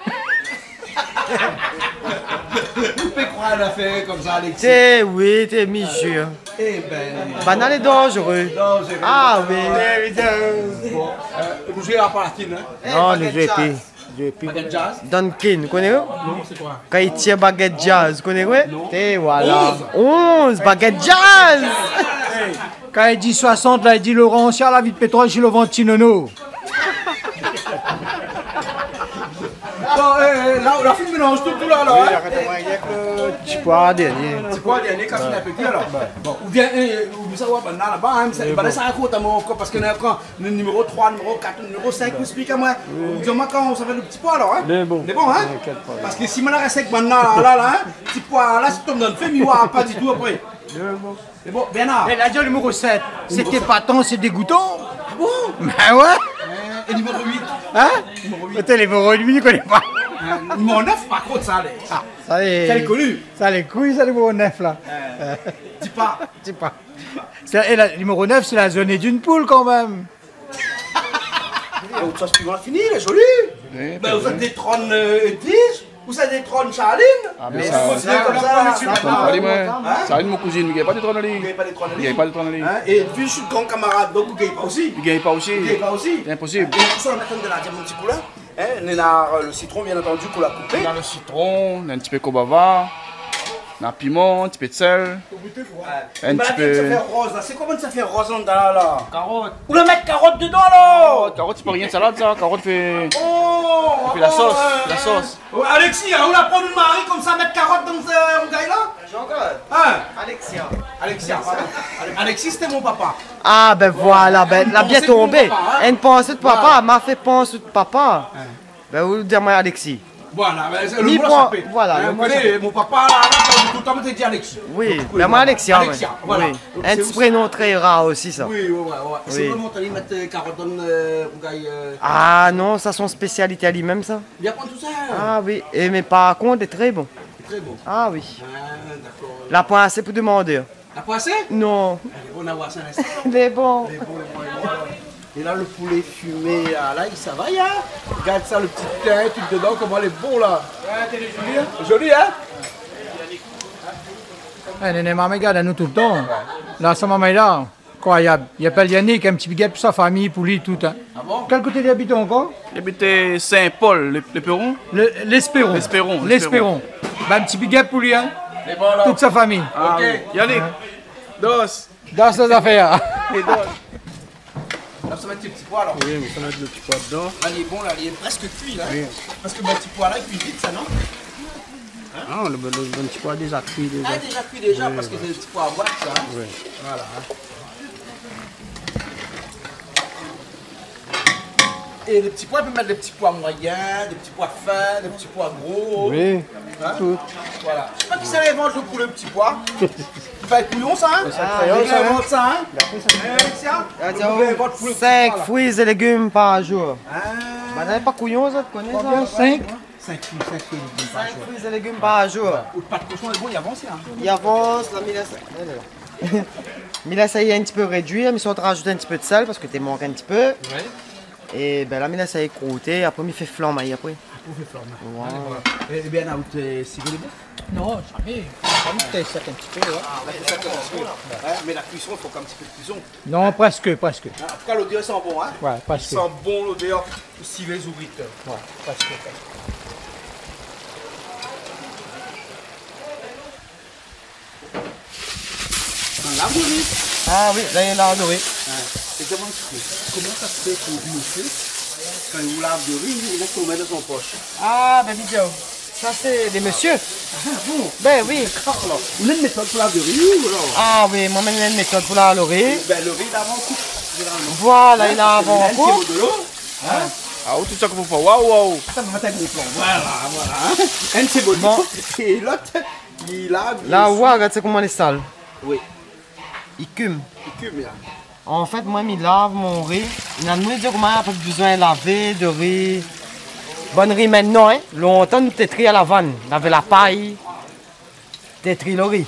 Speaker 5: Tu peux croire à l'affaire comme ça, Alexis?
Speaker 12: Oui, t'es mi-jure.
Speaker 5: Eh ben.
Speaker 12: Banal est dangereux. Ah oui.
Speaker 5: Bon, vous jouez à Palatine, hein?
Speaker 10: Non, nous jouons
Speaker 5: Baguette jazz?
Speaker 12: Duncan, vous connaissez?
Speaker 5: Non, c'est quoi?
Speaker 12: Quand il tire baguette jazz, vous connaissez? Et voilà. 11 baguette jazz.
Speaker 8: Quand il dit 60, là, il dit Laurent, si à la vie de pétrole, je le vends Tinono.
Speaker 5: Là, la fille mélange tout là, alors.
Speaker 14: Oui, arrête-moi, il y a que le petit poire dernier.
Speaker 5: C'est quoi dernier quand il est petit alors? Bon, ou bien, vous savez, là-bas, ça raconte à moi encore parce que le numéro 3, le numéro 4, le numéro 5, vous expliquez à moi. Dis-moi quand on s'appelle le petit pois alors, hein?
Speaker 14: Les bons.
Speaker 5: Les bons, hein? Parce que si on a resté avec maintenant, là, petit pois, là, si tu tombes dans le fait, il n'y aura pas du tout après. C'est bon, Bernard.
Speaker 8: Elle a dit le numéro 7. C'était épatant, c'est dégoûtant.
Speaker 5: Ah bon?
Speaker 8: Ben ouais.
Speaker 5: Et numéro 8?
Speaker 8: Hein? Peut-être les numéros 8, je ne connais pas.
Speaker 5: Numéro 9, par contre, ça allait.
Speaker 8: Ah, ça est.
Speaker 5: Ça est connu.
Speaker 8: Ça les couilles, ça, le numéro 9 là.
Speaker 5: Dis pas.
Speaker 8: Dis pas. Et le numéro 9, c'est la zone d'une poule quand même.
Speaker 5: Ça suivant la fini, il est joli. Ben, vous êtes des trônes Edwige, vous êtes des trônes Charline.
Speaker 13: Ah, mais
Speaker 5: c'est comme ça.
Speaker 13: Ça arrive, mon cousine, il n'y a pas de trône à
Speaker 5: Il n'y a pas de trônes
Speaker 13: Il n'y a pas de trône à
Speaker 5: Et Edwige, je suis grand camarade, donc vous ne gagnez pas aussi.
Speaker 13: Il ne gagne pas aussi.
Speaker 5: Il ne gagne pas aussi.
Speaker 13: C'est impossible.
Speaker 5: Et pour ça, on attend de la diamant petit coup là. On a le citron, bien entendu, qu'on l'a coupé.
Speaker 13: On a le citron, on a un petit peu de cobava, on a un piment, un petit peu de sel. Un petit peu.
Speaker 5: Ça fait rose là. C'est comment ça fait rose là? Carotte. Vous la mettez carotte dedans là?
Speaker 13: Carotte, c'est pas rien de salade ça. Carotte fait.
Speaker 5: Oh!
Speaker 13: Fait la sauce. La sauce.
Speaker 5: Alexis, on la prend une Marie comme ça, mettre carotte dans ce rougaille là?
Speaker 12: Jean-Claude.
Speaker 5: Hein?
Speaker 12: Alexia,
Speaker 5: pardon. Alexis, c'était mon papa.
Speaker 12: Ah ben voilà, ben la bien tombé. Une pensée de papa m'a fait penser de papa. Ben vous dire moi Alexis.
Speaker 5: Voilà, le mot l'a sapé.
Speaker 12: Voilà,
Speaker 5: vous connaissez, mon papa là, tout le temps, il dit Alexis.
Speaker 12: Oui, ben moi Alexia.
Speaker 5: Voilà.
Speaker 12: Un petit prénom très rare aussi ça.
Speaker 5: Oui. C'est vraiment t'allais mettre carotte dans le rougaille.
Speaker 12: Ah non, ça son spécialité à lui-même ça.
Speaker 5: Il y a pas tout ça.
Speaker 12: Ah oui, et mais par contre, il est très bon.
Speaker 5: Très bon.
Speaker 12: Ah oui.
Speaker 5: D'accord.
Speaker 12: La point assez pour demander.
Speaker 5: La poissée?
Speaker 12: Non.
Speaker 5: On a voir ça l'instant.
Speaker 12: Il est bon.
Speaker 5: Et là, le poulet fumé, là, ça va, hein. Regarde ça, le petit teint, tout dedans, comment il est bon, là. Ouais, t'es joli, hein. Joli, hein.
Speaker 8: Néné, maman regarde à nous tout le temps. Là, sa maman est là. Incroyable. Il appelle Yannick, un petit biguet pour sa famille, pour lui, tout. Hein.
Speaker 5: Ah bon?
Speaker 8: Quel côté d'habiter encore?
Speaker 13: J'habitais Saint-Paul, l'Espéron.
Speaker 8: L'Espéron. L'Espéron. Ben, un petit biguet pour lui, hein. Toute sa famille.
Speaker 13: Ah, ok. Yannick. Dos.
Speaker 8: Dans ses affaires.
Speaker 5: Et dos. Là, ça va être le petit pois, alors.
Speaker 14: Oui, mais ça va être le petit pois dedans.
Speaker 5: Là, il est bon, là, il est presque cuit, là.
Speaker 14: Oui.
Speaker 5: Parce que le petit pois, là, il cuit vite, ça, non?
Speaker 14: Ah, le petit pois déjà cuit déjà.
Speaker 5: Ah, déjà cuit déjà, parce que c'est le petit pois à boîte, ça. Hein?
Speaker 14: Oui.
Speaker 5: Voilà. Et les petits pois, on peut mettre des petits pois moyens, des petits pois fins, des petits pois gros.
Speaker 14: Oui,
Speaker 5: hein?
Speaker 14: tout.
Speaker 5: Voilà. Je sais pas qui c'est les vendre pour le petit pois. Il va être couillon, ça, hein?
Speaker 12: Les
Speaker 5: gars vendent ça, hein?
Speaker 12: Alexia? 5 fruits et légumes par jour. Vous n'avez pas couillon, ça, tu connais ça?
Speaker 8: 5?
Speaker 12: 5 fruits et légumes par jour.
Speaker 5: Ou le pas de cochon est bon, il avance, hein?
Speaker 12: Il avance, la Mila, ça y est un petit peu réduit, mais si on te rajoute un petit peu de sel parce que tu manques un petit peu.
Speaker 5: Oui.
Speaker 12: Et ben là, Mila, ça y est croûté, après, il fait flammer après.
Speaker 5: Après, il fait flammer.
Speaker 12: Wow.
Speaker 5: Et bien, on a ciblé les bœufs?
Speaker 8: Non, jamais. On ça un petit peu.
Speaker 5: Ah, on a fait ça un petit peu. Mais la cuisson, il faut qu'un petit peu de cuisson.
Speaker 8: Non, presque.
Speaker 5: En tout cas, l'odeur sent bon, hein?
Speaker 8: Ouais, presque.
Speaker 5: Il sent bon l'odeur pour civer les ouvriers.
Speaker 8: Ouais, presque.
Speaker 5: La doré.
Speaker 12: Ah oui, là il est là doré.
Speaker 5: Et demande comment ça se fait pour monsieur, quand il lave de riz, il a qu'on met dans son poche.
Speaker 12: Ah, ben vidéo. Ça c'est des messieurs.
Speaker 5: Ah bon?
Speaker 12: Ben oui.
Speaker 5: Vous avez une méthode pour laver de riz ou alors?
Speaker 12: Ah oui, moi j'ai une méthode pour laver le riz.
Speaker 5: Ben le riz d'avant coupe, généralement.
Speaker 12: Voilà, il a avant coupe.
Speaker 5: de l'eau.
Speaker 13: Ah, tout ça qu'il faut faire. Waouh, waouh.
Speaker 5: Ça va mettre un gros plan. Voilà. Un c'est bon. Et l'autre, il lave.
Speaker 12: Là, ouais, regarde comment il est sale.
Speaker 5: Oui.
Speaker 12: Il cume.
Speaker 5: Il cume, là.
Speaker 12: En fait, moi, il lave mon riz. Il a demandé de dire comment il a pas besoin de laver, de riz. Bonne riz maintenant, hein. Longtemps, nous tétris à la vanne. Laver la paille. Tétris le riz.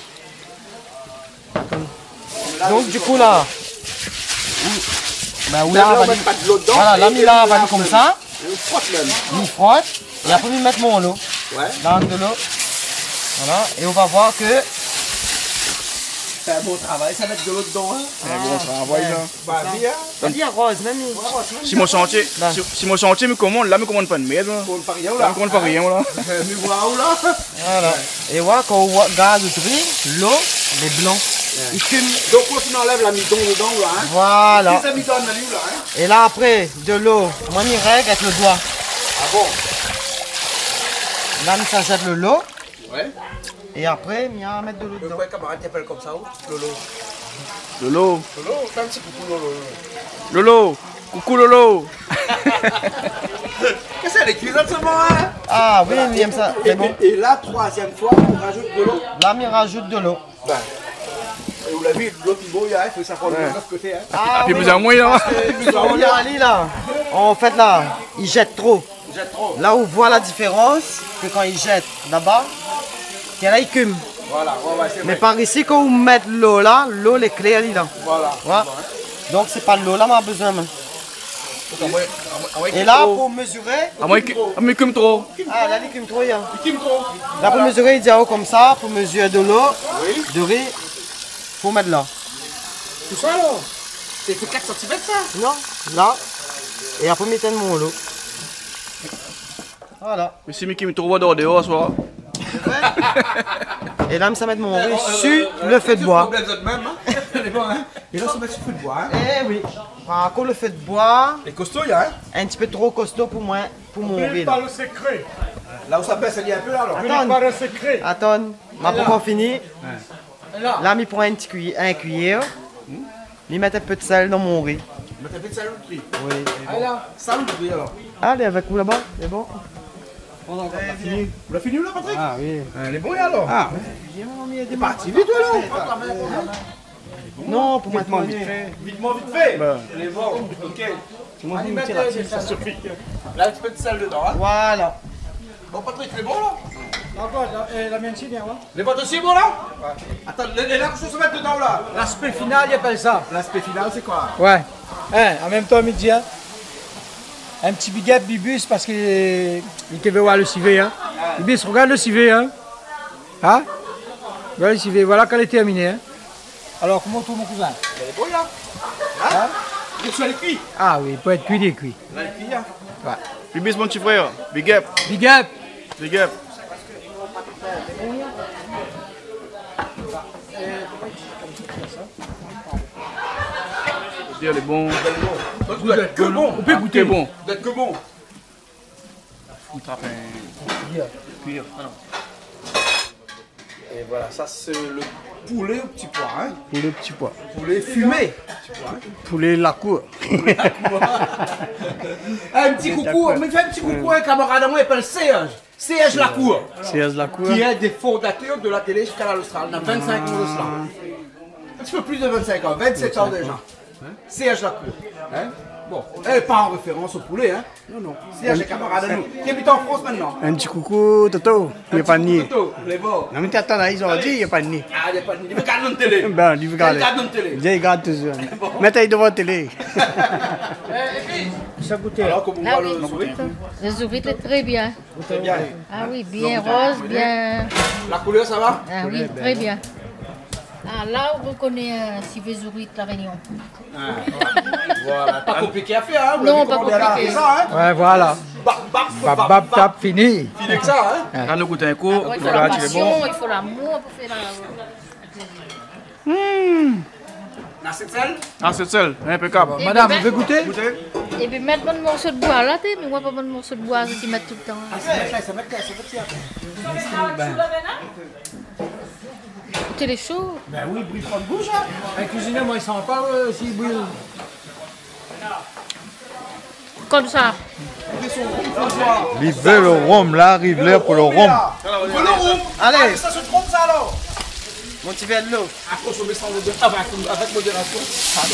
Speaker 12: Donc, du coup, là. Ben, où là, voilà, là, il lave comme ça.
Speaker 5: Il frotte même.
Speaker 12: Il frotte. Et après, il met mon lot.
Speaker 5: Ouais.
Speaker 12: Dans de l'eau. Voilà. Et on va voir que.
Speaker 5: C'est un bon travail, ça met de l'eau dedans, hein?
Speaker 13: C'est un bon travail, là.
Speaker 5: Bah, bien.
Speaker 12: On dit arrose, même.
Speaker 13: Si mon chantier me commande, là, me commande pas de merde, là.
Speaker 5: Commande pas rien,
Speaker 13: Là,
Speaker 5: là.
Speaker 13: me commande pas rien, là.
Speaker 5: Mais waouh, là.
Speaker 12: Voilà. Et voilà, quand on regarde le riz, l'eau, les blancs, ils cument.
Speaker 5: Donc, quand on enlève la midon dedans, là, hein?
Speaker 12: Voilà.
Speaker 5: C'est ça midon, là, hein?
Speaker 12: Et là, après, de l'eau, moi, je règle avec le doigt.
Speaker 5: Ah bon?
Speaker 12: Là, ça jette le lot.
Speaker 5: Ouais.
Speaker 12: Et après, il y a à mettre de l'eau dedans.
Speaker 5: Pourquoi camarade t'appelle comme ça, Lolo?
Speaker 13: Lolo.
Speaker 5: Lolo, fais un petit coucou, Lolo.
Speaker 13: Lolo. Coucou, Lolo.
Speaker 5: Qu'est-ce que c'est, les cuisines seulement, hein?
Speaker 12: Ah oui, il aime ça. C'est bon.
Speaker 5: Et là, troisième fois, on rajoute de l'eau.
Speaker 12: Là, il rajoute de l'eau.
Speaker 5: Ben. Et vous l'avez vu, l'eau qui bouille, il faut que ça prenne de l'autre côté, hein?
Speaker 12: Ah,
Speaker 13: puis vous avez moins, là.
Speaker 12: Ali, là. En fait, là, il jette trop.
Speaker 5: Il jette trop.
Speaker 12: Là, on voit la différence que quand il jette là-bas, et là, il cume.
Speaker 5: Voilà, ouais, c'est
Speaker 12: Mais
Speaker 5: vrai.
Speaker 12: par ici, quand vous mettez l'eau là, l'eau est claire là.
Speaker 5: Voilà.
Speaker 12: Voilà. Donc, c'est pas l'eau là, mais on a besoin. Et là, pour mesurer.
Speaker 13: Ah, moi, il cume trop.
Speaker 12: Ah, là, il cume trop. Hein.
Speaker 5: Il cume trop.
Speaker 12: Là, pour mesurer, il dit comme ça, pour mesurer de l'eau,
Speaker 5: Oui.
Speaker 12: de riz, faut mettre là.
Speaker 5: Tout ça, là? C'est 4 cm, ça?
Speaker 12: Non, là. Et après, mettez mon lot. Voilà.
Speaker 13: Mais c'est qui me trouve dehors, ce soir.
Speaker 12: Et là, ça met mon riz sur le feu de bois.
Speaker 5: Même, hein? C'est bon, hein? Et là, ça met sur le feu de bois, hein?
Speaker 12: Eh oui. Par contre, le feu de bois.
Speaker 5: Les costauds, il y a, hein?
Speaker 12: Un petit peu trop costaud pour moi, pour mon riz.
Speaker 14: Pas le secret.
Speaker 5: Là où ça baisse, il y a un peu, là, alors.
Speaker 12: Attends.
Speaker 14: Pas le secret.
Speaker 12: Attends, ma pas fini. Là, il prend un cuillère. Il met un peu de sel dans mon riz.
Speaker 5: Mais t'as fait de saloperie.
Speaker 12: Oui.
Speaker 5: Ah là, saloperie alors.
Speaker 12: Allez, avec vous là-bas, c'est bon.
Speaker 5: On a encore pas fini. Vous l'avez fini là, Patrick?
Speaker 12: Ah oui.
Speaker 5: Elle est bonne alors. Ah.
Speaker 12: T'es
Speaker 5: parti vite, toi là?
Speaker 12: Non, pour moi,
Speaker 5: vite fait. Vitement, vite fait. Elle est bonne. Ok.
Speaker 14: Moi,
Speaker 5: On y
Speaker 14: je
Speaker 5: met
Speaker 14: ça suffit.
Speaker 5: là, un petit peu de sel dedans. Hein.
Speaker 12: Voilà.
Speaker 5: Bon, Patrick, c'est bon là?
Speaker 8: Encore, la mienne, c'est bien, ouais.
Speaker 5: Les bottes aussi, bon là? Attends, les là, que je se mettre dedans là.
Speaker 8: L'aspect final, il appelle ça.
Speaker 5: L'aspect final, c'est quoi?
Speaker 8: Ouais. Hein, en même temps, midi, hein. Un petit big up Bibus parce qu'il te veut voir le civet. Hein. Bibus, regarde le civet. Hein. Hein? Regarde le civet. Voilà qu'elle est terminée. Hein. Alors, comment tout mon cousin?
Speaker 5: Elle est bonne là.
Speaker 8: Hein?
Speaker 5: Il est cuit.
Speaker 8: Ah oui, il peut être cuit des cuits.
Speaker 5: Elle est cuit, hein.
Speaker 8: Ouais.
Speaker 13: Bibis, mon petit frère. Big up.
Speaker 8: Big up.
Speaker 13: Big up. Elle est bon.
Speaker 5: Vous êtes que bon.
Speaker 13: On peut goûter bon.
Speaker 5: Vous êtes que bon.
Speaker 13: On trappe un cuir.
Speaker 5: Et voilà, ça c'est le poulet au petit pois. Hein.
Speaker 8: Poulet petit pois.
Speaker 5: Poulet fumé.
Speaker 8: Poulet la cour.
Speaker 5: Un petit coucou, mais fais un petit coucou à un camarade à moi, il s'appelle Serge. Serge Lacour.
Speaker 8: Serge Lacour.
Speaker 5: Qui est des fondateurs de la télé jusqu'à l'Austral. Il a 25 ans de cela. Un petit peu plus de 25 ans, 27 ans déjà. Serge Lacour. Hein? Bon, elle pas en référence au poulet, hein? Non, non. Serge est camarade à nous. Qui habite en France maintenant.
Speaker 10: Un petit coucou, Toto. Il n'y a pas de nid.
Speaker 5: Toto, les beaux.
Speaker 10: Non, mais t'attends, ils ont dit il n'y a pas de nid.
Speaker 5: Ah, il n'y a pas de nid. Il regarde dans la télé.
Speaker 10: Ben, il regarde.
Speaker 5: Il regarde dans la télé.
Speaker 10: Il regarde toujours. Mettez devant la télé.
Speaker 8: Ça goûtait.
Speaker 5: Alors, comment on va le souris?
Speaker 4: Le souris est très bien.
Speaker 5: Très bien.
Speaker 4: Ah oui, bien rose, bien...
Speaker 5: La couleur, ça va?
Speaker 4: Ah oui, très bien. Ah, là, on reconnaît un civet souris de la Réunion.
Speaker 5: Voilà, pas compliqué à faire, hein?
Speaker 4: Non, pas compliqué.
Speaker 5: Ça, hein?
Speaker 8: Ouais, voilà. Bap, bap, tap, fini.
Speaker 5: Fini que ça, hein?
Speaker 13: Quand nous goûtons un coup,
Speaker 4: Il faut la passion, il faut l'amour pour faire la...
Speaker 5: La cette selle?
Speaker 13: Ah, c'est seul, impeccable.
Speaker 8: Madame, vous voulez goûter?
Speaker 4: Et puis mettre mon morceau de bois là, mais moi pas mon morceau de bois, je mettre tout le temps.
Speaker 5: Ah, ça va être
Speaker 4: Tout est chaud.
Speaker 5: Ben oui, bruit de bouche, hein?
Speaker 8: Un cuisinier, moi, il s'en parle s'il brûle.
Speaker 4: Comme ça.
Speaker 3: Il veut le rhum, là arrive l'heure pour le rhum.
Speaker 5: Le rhum.
Speaker 12: Allez.
Speaker 5: Ça se trompe, ça, alors?
Speaker 12: Mon petit verre de l'eau.
Speaker 5: À consommer sans avec modération. Pardon.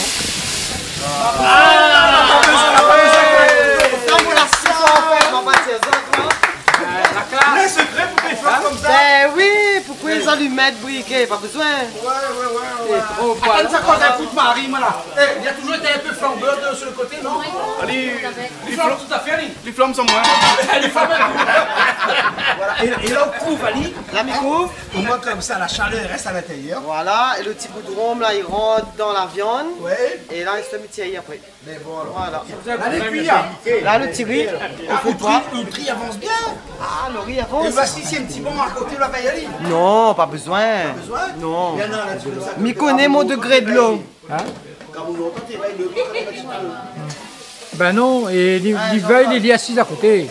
Speaker 5: Les secrets pour les faire comme ça.
Speaker 12: Ben oui, pourquoi les allumettes briquées? Pas besoin.
Speaker 5: Ouais. Attends, ça quand un coup de mari, voilà. Il a toujours été un peu flambeur de ce côté, non?
Speaker 13: Allez,
Speaker 5: Les flammes tout à fait, Ali.
Speaker 13: les flammes sont moins.
Speaker 5: Les flammes. Voilà. Et là, on couvre, Ali.
Speaker 12: Là, mi couvre.
Speaker 5: Au moins, comme ça, la chaleur reste à l'intérieur.
Speaker 12: Voilà, et le petit bout de rhum, là, il rentre dans la viande.
Speaker 5: Ouais.
Speaker 12: Et là, il se met tirailler après.
Speaker 5: Mais bon, alors.
Speaker 12: Voilà.
Speaker 5: Là, les cuillères.
Speaker 12: Là, le petit riz.
Speaker 5: Le tri avance bien.
Speaker 12: Ah, le riz
Speaker 5: Et
Speaker 12: avance.
Speaker 5: voici, c'est un petit bon à côté, la paille, Ali.
Speaker 12: Non, pas besoin.
Speaker 5: Besoin?
Speaker 12: Non.
Speaker 5: Il y en a là, tu veux ça.
Speaker 12: Mais connais mon degré de l'eau.
Speaker 8: Hein?
Speaker 5: Quand on entend, tu vas le
Speaker 8: Ben non, et l'hiver, il est assis à côté.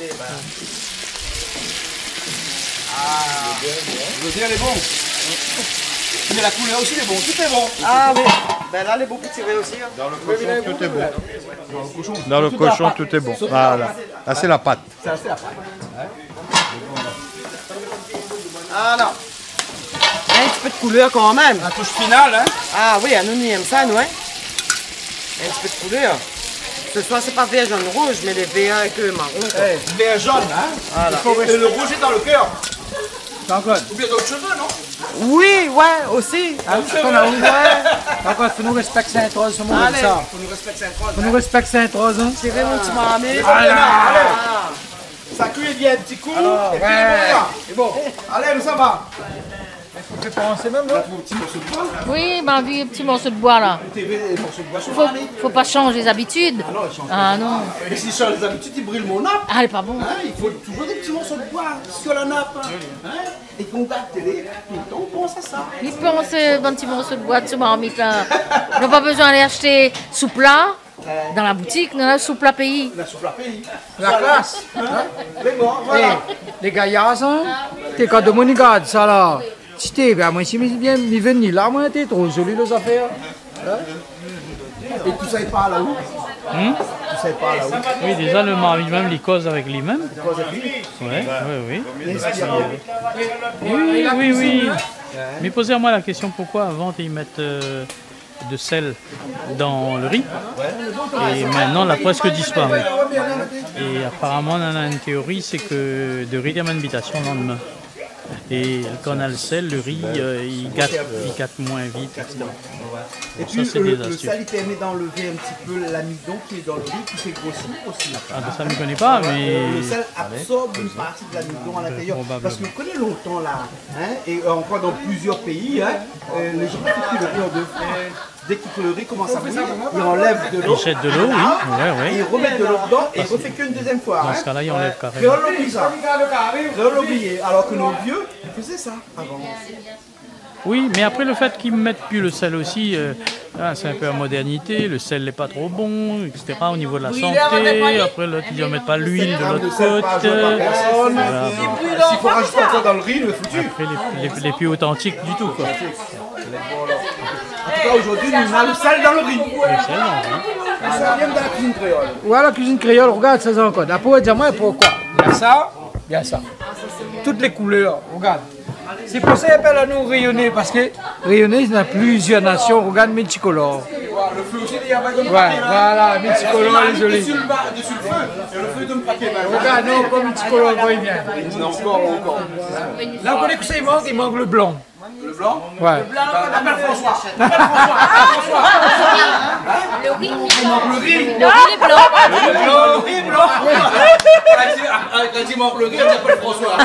Speaker 5: Le verre est bon. Mais la couleur aussi est bon. Tout est bon.
Speaker 12: Ah oui. Ben là, les beaux petits tirés aussi. Hein.
Speaker 3: Dans le cochon, tout est bon. Dans le cochon, tout est bon. Voilà. Là, c'est la pâte.
Speaker 5: Ça, c'est la pâte.
Speaker 12: Alors. Un petit peu de couleur quand même.
Speaker 5: La touche finale, hein?
Speaker 12: Ah oui, nous on aime ça, nous, hein? Un petit peu de couleur. Ce soir, c'est pas vert, jaune, rouge, mais les verts avec le marron.
Speaker 5: Vert jaune, hein?
Speaker 12: Voilà.
Speaker 5: Et le rouge est dans le cœur.
Speaker 8: Jean-Claude.
Speaker 5: Ou bien d'autres cheveux, non?
Speaker 12: Oui, ouais, aussi.
Speaker 8: Ah, on a Jean-Claude, faut nous respecter Saint-Rose, ce moment
Speaker 12: Allez.
Speaker 8: ça.
Speaker 5: Faut nous respecter Saint-Rose.
Speaker 8: Faut nous respecter Saint-Rose, hein.
Speaker 12: Tirez mon petit mamie.
Speaker 5: Allez. Ça cuit bien un petit coup.
Speaker 8: Alors,
Speaker 5: et puis
Speaker 8: ouais.
Speaker 5: c'est bon. Allez, nous ça va.
Speaker 8: Tu peux penser même, là?
Speaker 5: Un petit morceau de bois.
Speaker 4: Oui, ben vu un petit morceau de bois là.
Speaker 5: TV, un morceau de bois sur
Speaker 4: Faut pas changer les habitudes.
Speaker 5: Ah non, il change
Speaker 4: Ah non.
Speaker 5: Et si je change les habitudes, il brûle mon nappe.
Speaker 4: Ah, elle est pas bon.
Speaker 5: Hein, il faut toujours des petits morceaux de bois sur la nappe. Hein, et qu'on regarde télé, tout le temps on pense à ça.
Speaker 4: Il pense un petit morceau de bois de ce marmite là. On n'a pas besoin d'aller acheter sous plat dans la boutique, on a sous plat pays.
Speaker 5: La soupe à pays.
Speaker 8: La classe.
Speaker 5: Hein? Mais bon, voilà.
Speaker 8: Les gaillards, hein? T'es quand de mon garde, ça là. Si t'es, ben moi, si je viens venir là, moi, t'es trop joli, les affaires. Hein?
Speaker 5: Et tout ça, il part là-haut. Tout ça, il part là-haut.
Speaker 9: Oui, déjà, le mari même, il cause avec lui-même. Oui. Oui. Mais posez-moi la question, pourquoi avant, ils mettent de sel dans le riz et maintenant, la presque disparu. Et apparemment, on a une théorie, c'est que de riz d'habitation le lendemain. Et quand on a le sel, le riz, il gâte moins vite, etc.
Speaker 5: Et
Speaker 9: Ça,
Speaker 5: puis
Speaker 9: c'est
Speaker 5: le
Speaker 9: des astuces.
Speaker 5: sel, il permet d'enlever un petit peu l'amidon qui est dans le riz, qui fait grossir aussi.
Speaker 9: Ah, ben, ça ne me connaît pas, mais...
Speaker 5: Le sel absorbe une partie de l'amidon à l'intérieur. Parce qu'on connaît longtemps là, hein, et encore dans plusieurs pays, hein, les gens qui cuisent le riz en deux fois. Dès que le riz commence à bouillir, ils enlèvent de l'eau.
Speaker 9: Ils jettent de l'eau, oui.
Speaker 5: Et ils remettent de l'eau dedans et ils refait qu'une deuxième fois.
Speaker 9: Dans ce cas-là, ils enlèvent carrément.
Speaker 5: Créole l'oublie ça. Créole l'oublier. Alors que nos vieux, ils faisaient ça avant.
Speaker 9: Oui, mais après le fait qu'ils ne mettent plus le sel aussi, c'est un peu la modernité, le sel n'est pas trop bon, etc. au niveau de la santé. Après l'autre, ils ne mettent pas l'huile de l'autre côté. Voilà.
Speaker 5: S'il faut rajouter encore dans le riz, le foutu.
Speaker 9: Après, les plus authentiques du tout, quoi.
Speaker 5: En tout cas, aujourd'hui, on a le sel dans le riz.
Speaker 9: Le sel dans le riz.
Speaker 5: Ça vient de la cuisine créole.
Speaker 8: Voilà, la cuisine créole, regarde ça encore. Après, dis-moi pourquoi. Il y a ça, il y a ça. Toutes les couleurs, regarde. C'est pour ça qu'on appelle à nous rayonner, parce que rayonner, il y a plusieurs nations. Regarde multicolore.
Speaker 5: Le feu aussi, il y a pas de
Speaker 8: voilà, multicolore, désolé.
Speaker 5: Dessus le feu, et le feu de me paquet.
Speaker 8: Regarde, non, pas multicolore, quand il vient.
Speaker 5: Non, encore.
Speaker 8: Là, on connaît que ça, il manque le blanc.
Speaker 5: Le blanc?
Speaker 8: Ouais.
Speaker 5: Appelle François.
Speaker 2: Le riz.
Speaker 5: Le riz.
Speaker 2: Le riz est blanc.
Speaker 5: Le riz est blanc. Quand il manque le riz, on appelle François.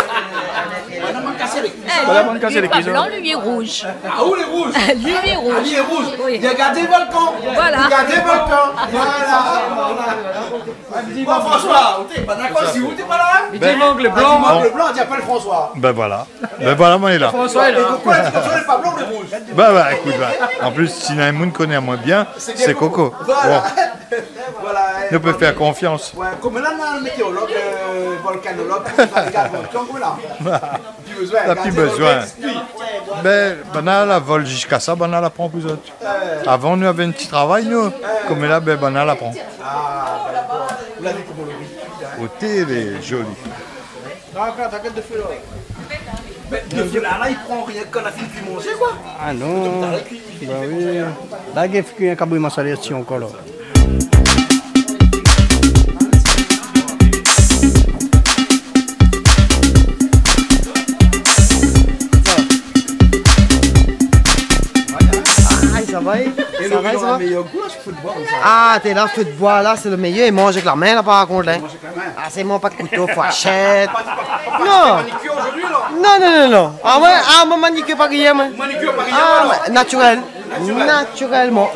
Speaker 2: Lui est pas blanc, lui est rouge.
Speaker 5: Ah, où les rouges?
Speaker 2: Lui est rouge.
Speaker 5: Ah, lui est rouge. Il a gardé le volcan.
Speaker 2: Voilà.
Speaker 5: Il a gardé le volcan. Voilà. Bon, François, t'es pas d'accord si vous t'es pas là?
Speaker 8: Il manque le blanc.
Speaker 5: Il manque le blanc, tu appelles François.
Speaker 3: Ben voilà. Ben voilà, moi il est là.
Speaker 8: François est là.
Speaker 5: Pourquoi François n'est pas blanc, mais rouge?
Speaker 3: Ben écoute, en plus, si Naïmoun connaît moins bien, c'est Coco.
Speaker 5: Voilà.
Speaker 3: Bon.
Speaker 5: Voilà.
Speaker 3: On peut faire confiance.
Speaker 5: Ouais, comme là, on a un météorologue, volcanologue, qui va regarder le volcan, voilà.
Speaker 3: T'as plus besoin. Ben, on a la vol jusqu'à ça, on a la prend plus autre. Avant, nous avions un petit travail, nous. Comme là, ben, on a la prend.
Speaker 5: Ah, ben d'accord. Vous l'avez comme le riz.
Speaker 3: Au thé, il est joli.
Speaker 5: D'accord, t'inquiète de feu là. Mais le feu là, il prend rien qu'on a fini de manger, quoi.
Speaker 14: Ah non. Bah oui. Là, il y a un cabouille massalé encore là.
Speaker 12: Ça va,
Speaker 5: Et
Speaker 12: ça va, ça va.
Speaker 5: le meilleur goût, je peux te boire comme ça.
Speaker 12: Ah, t'es là, feu de bois, là, c'est le meilleur. Il mange avec la main, là, par contre, là. Ah, c'est moi, pas de couteau, fourchette. Non.
Speaker 5: Manicure aujourd'hui, là?
Speaker 12: Non. Ah, ouais, moi, manicure pas rien, moi.
Speaker 5: Manicure pas rien,
Speaker 12: Ah,
Speaker 5: alors?
Speaker 12: naturel. Naturellement.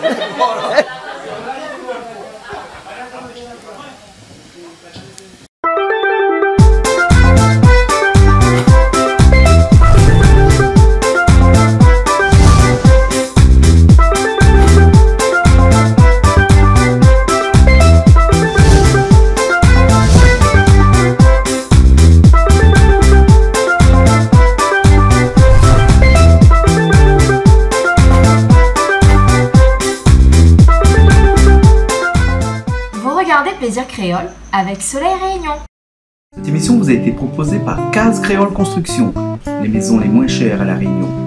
Speaker 2: Plaisir créole avec Soleil Réunion.
Speaker 1: Cette émission vous a été proposée par Case Créole Construction, les maisons les moins chères à La Réunion.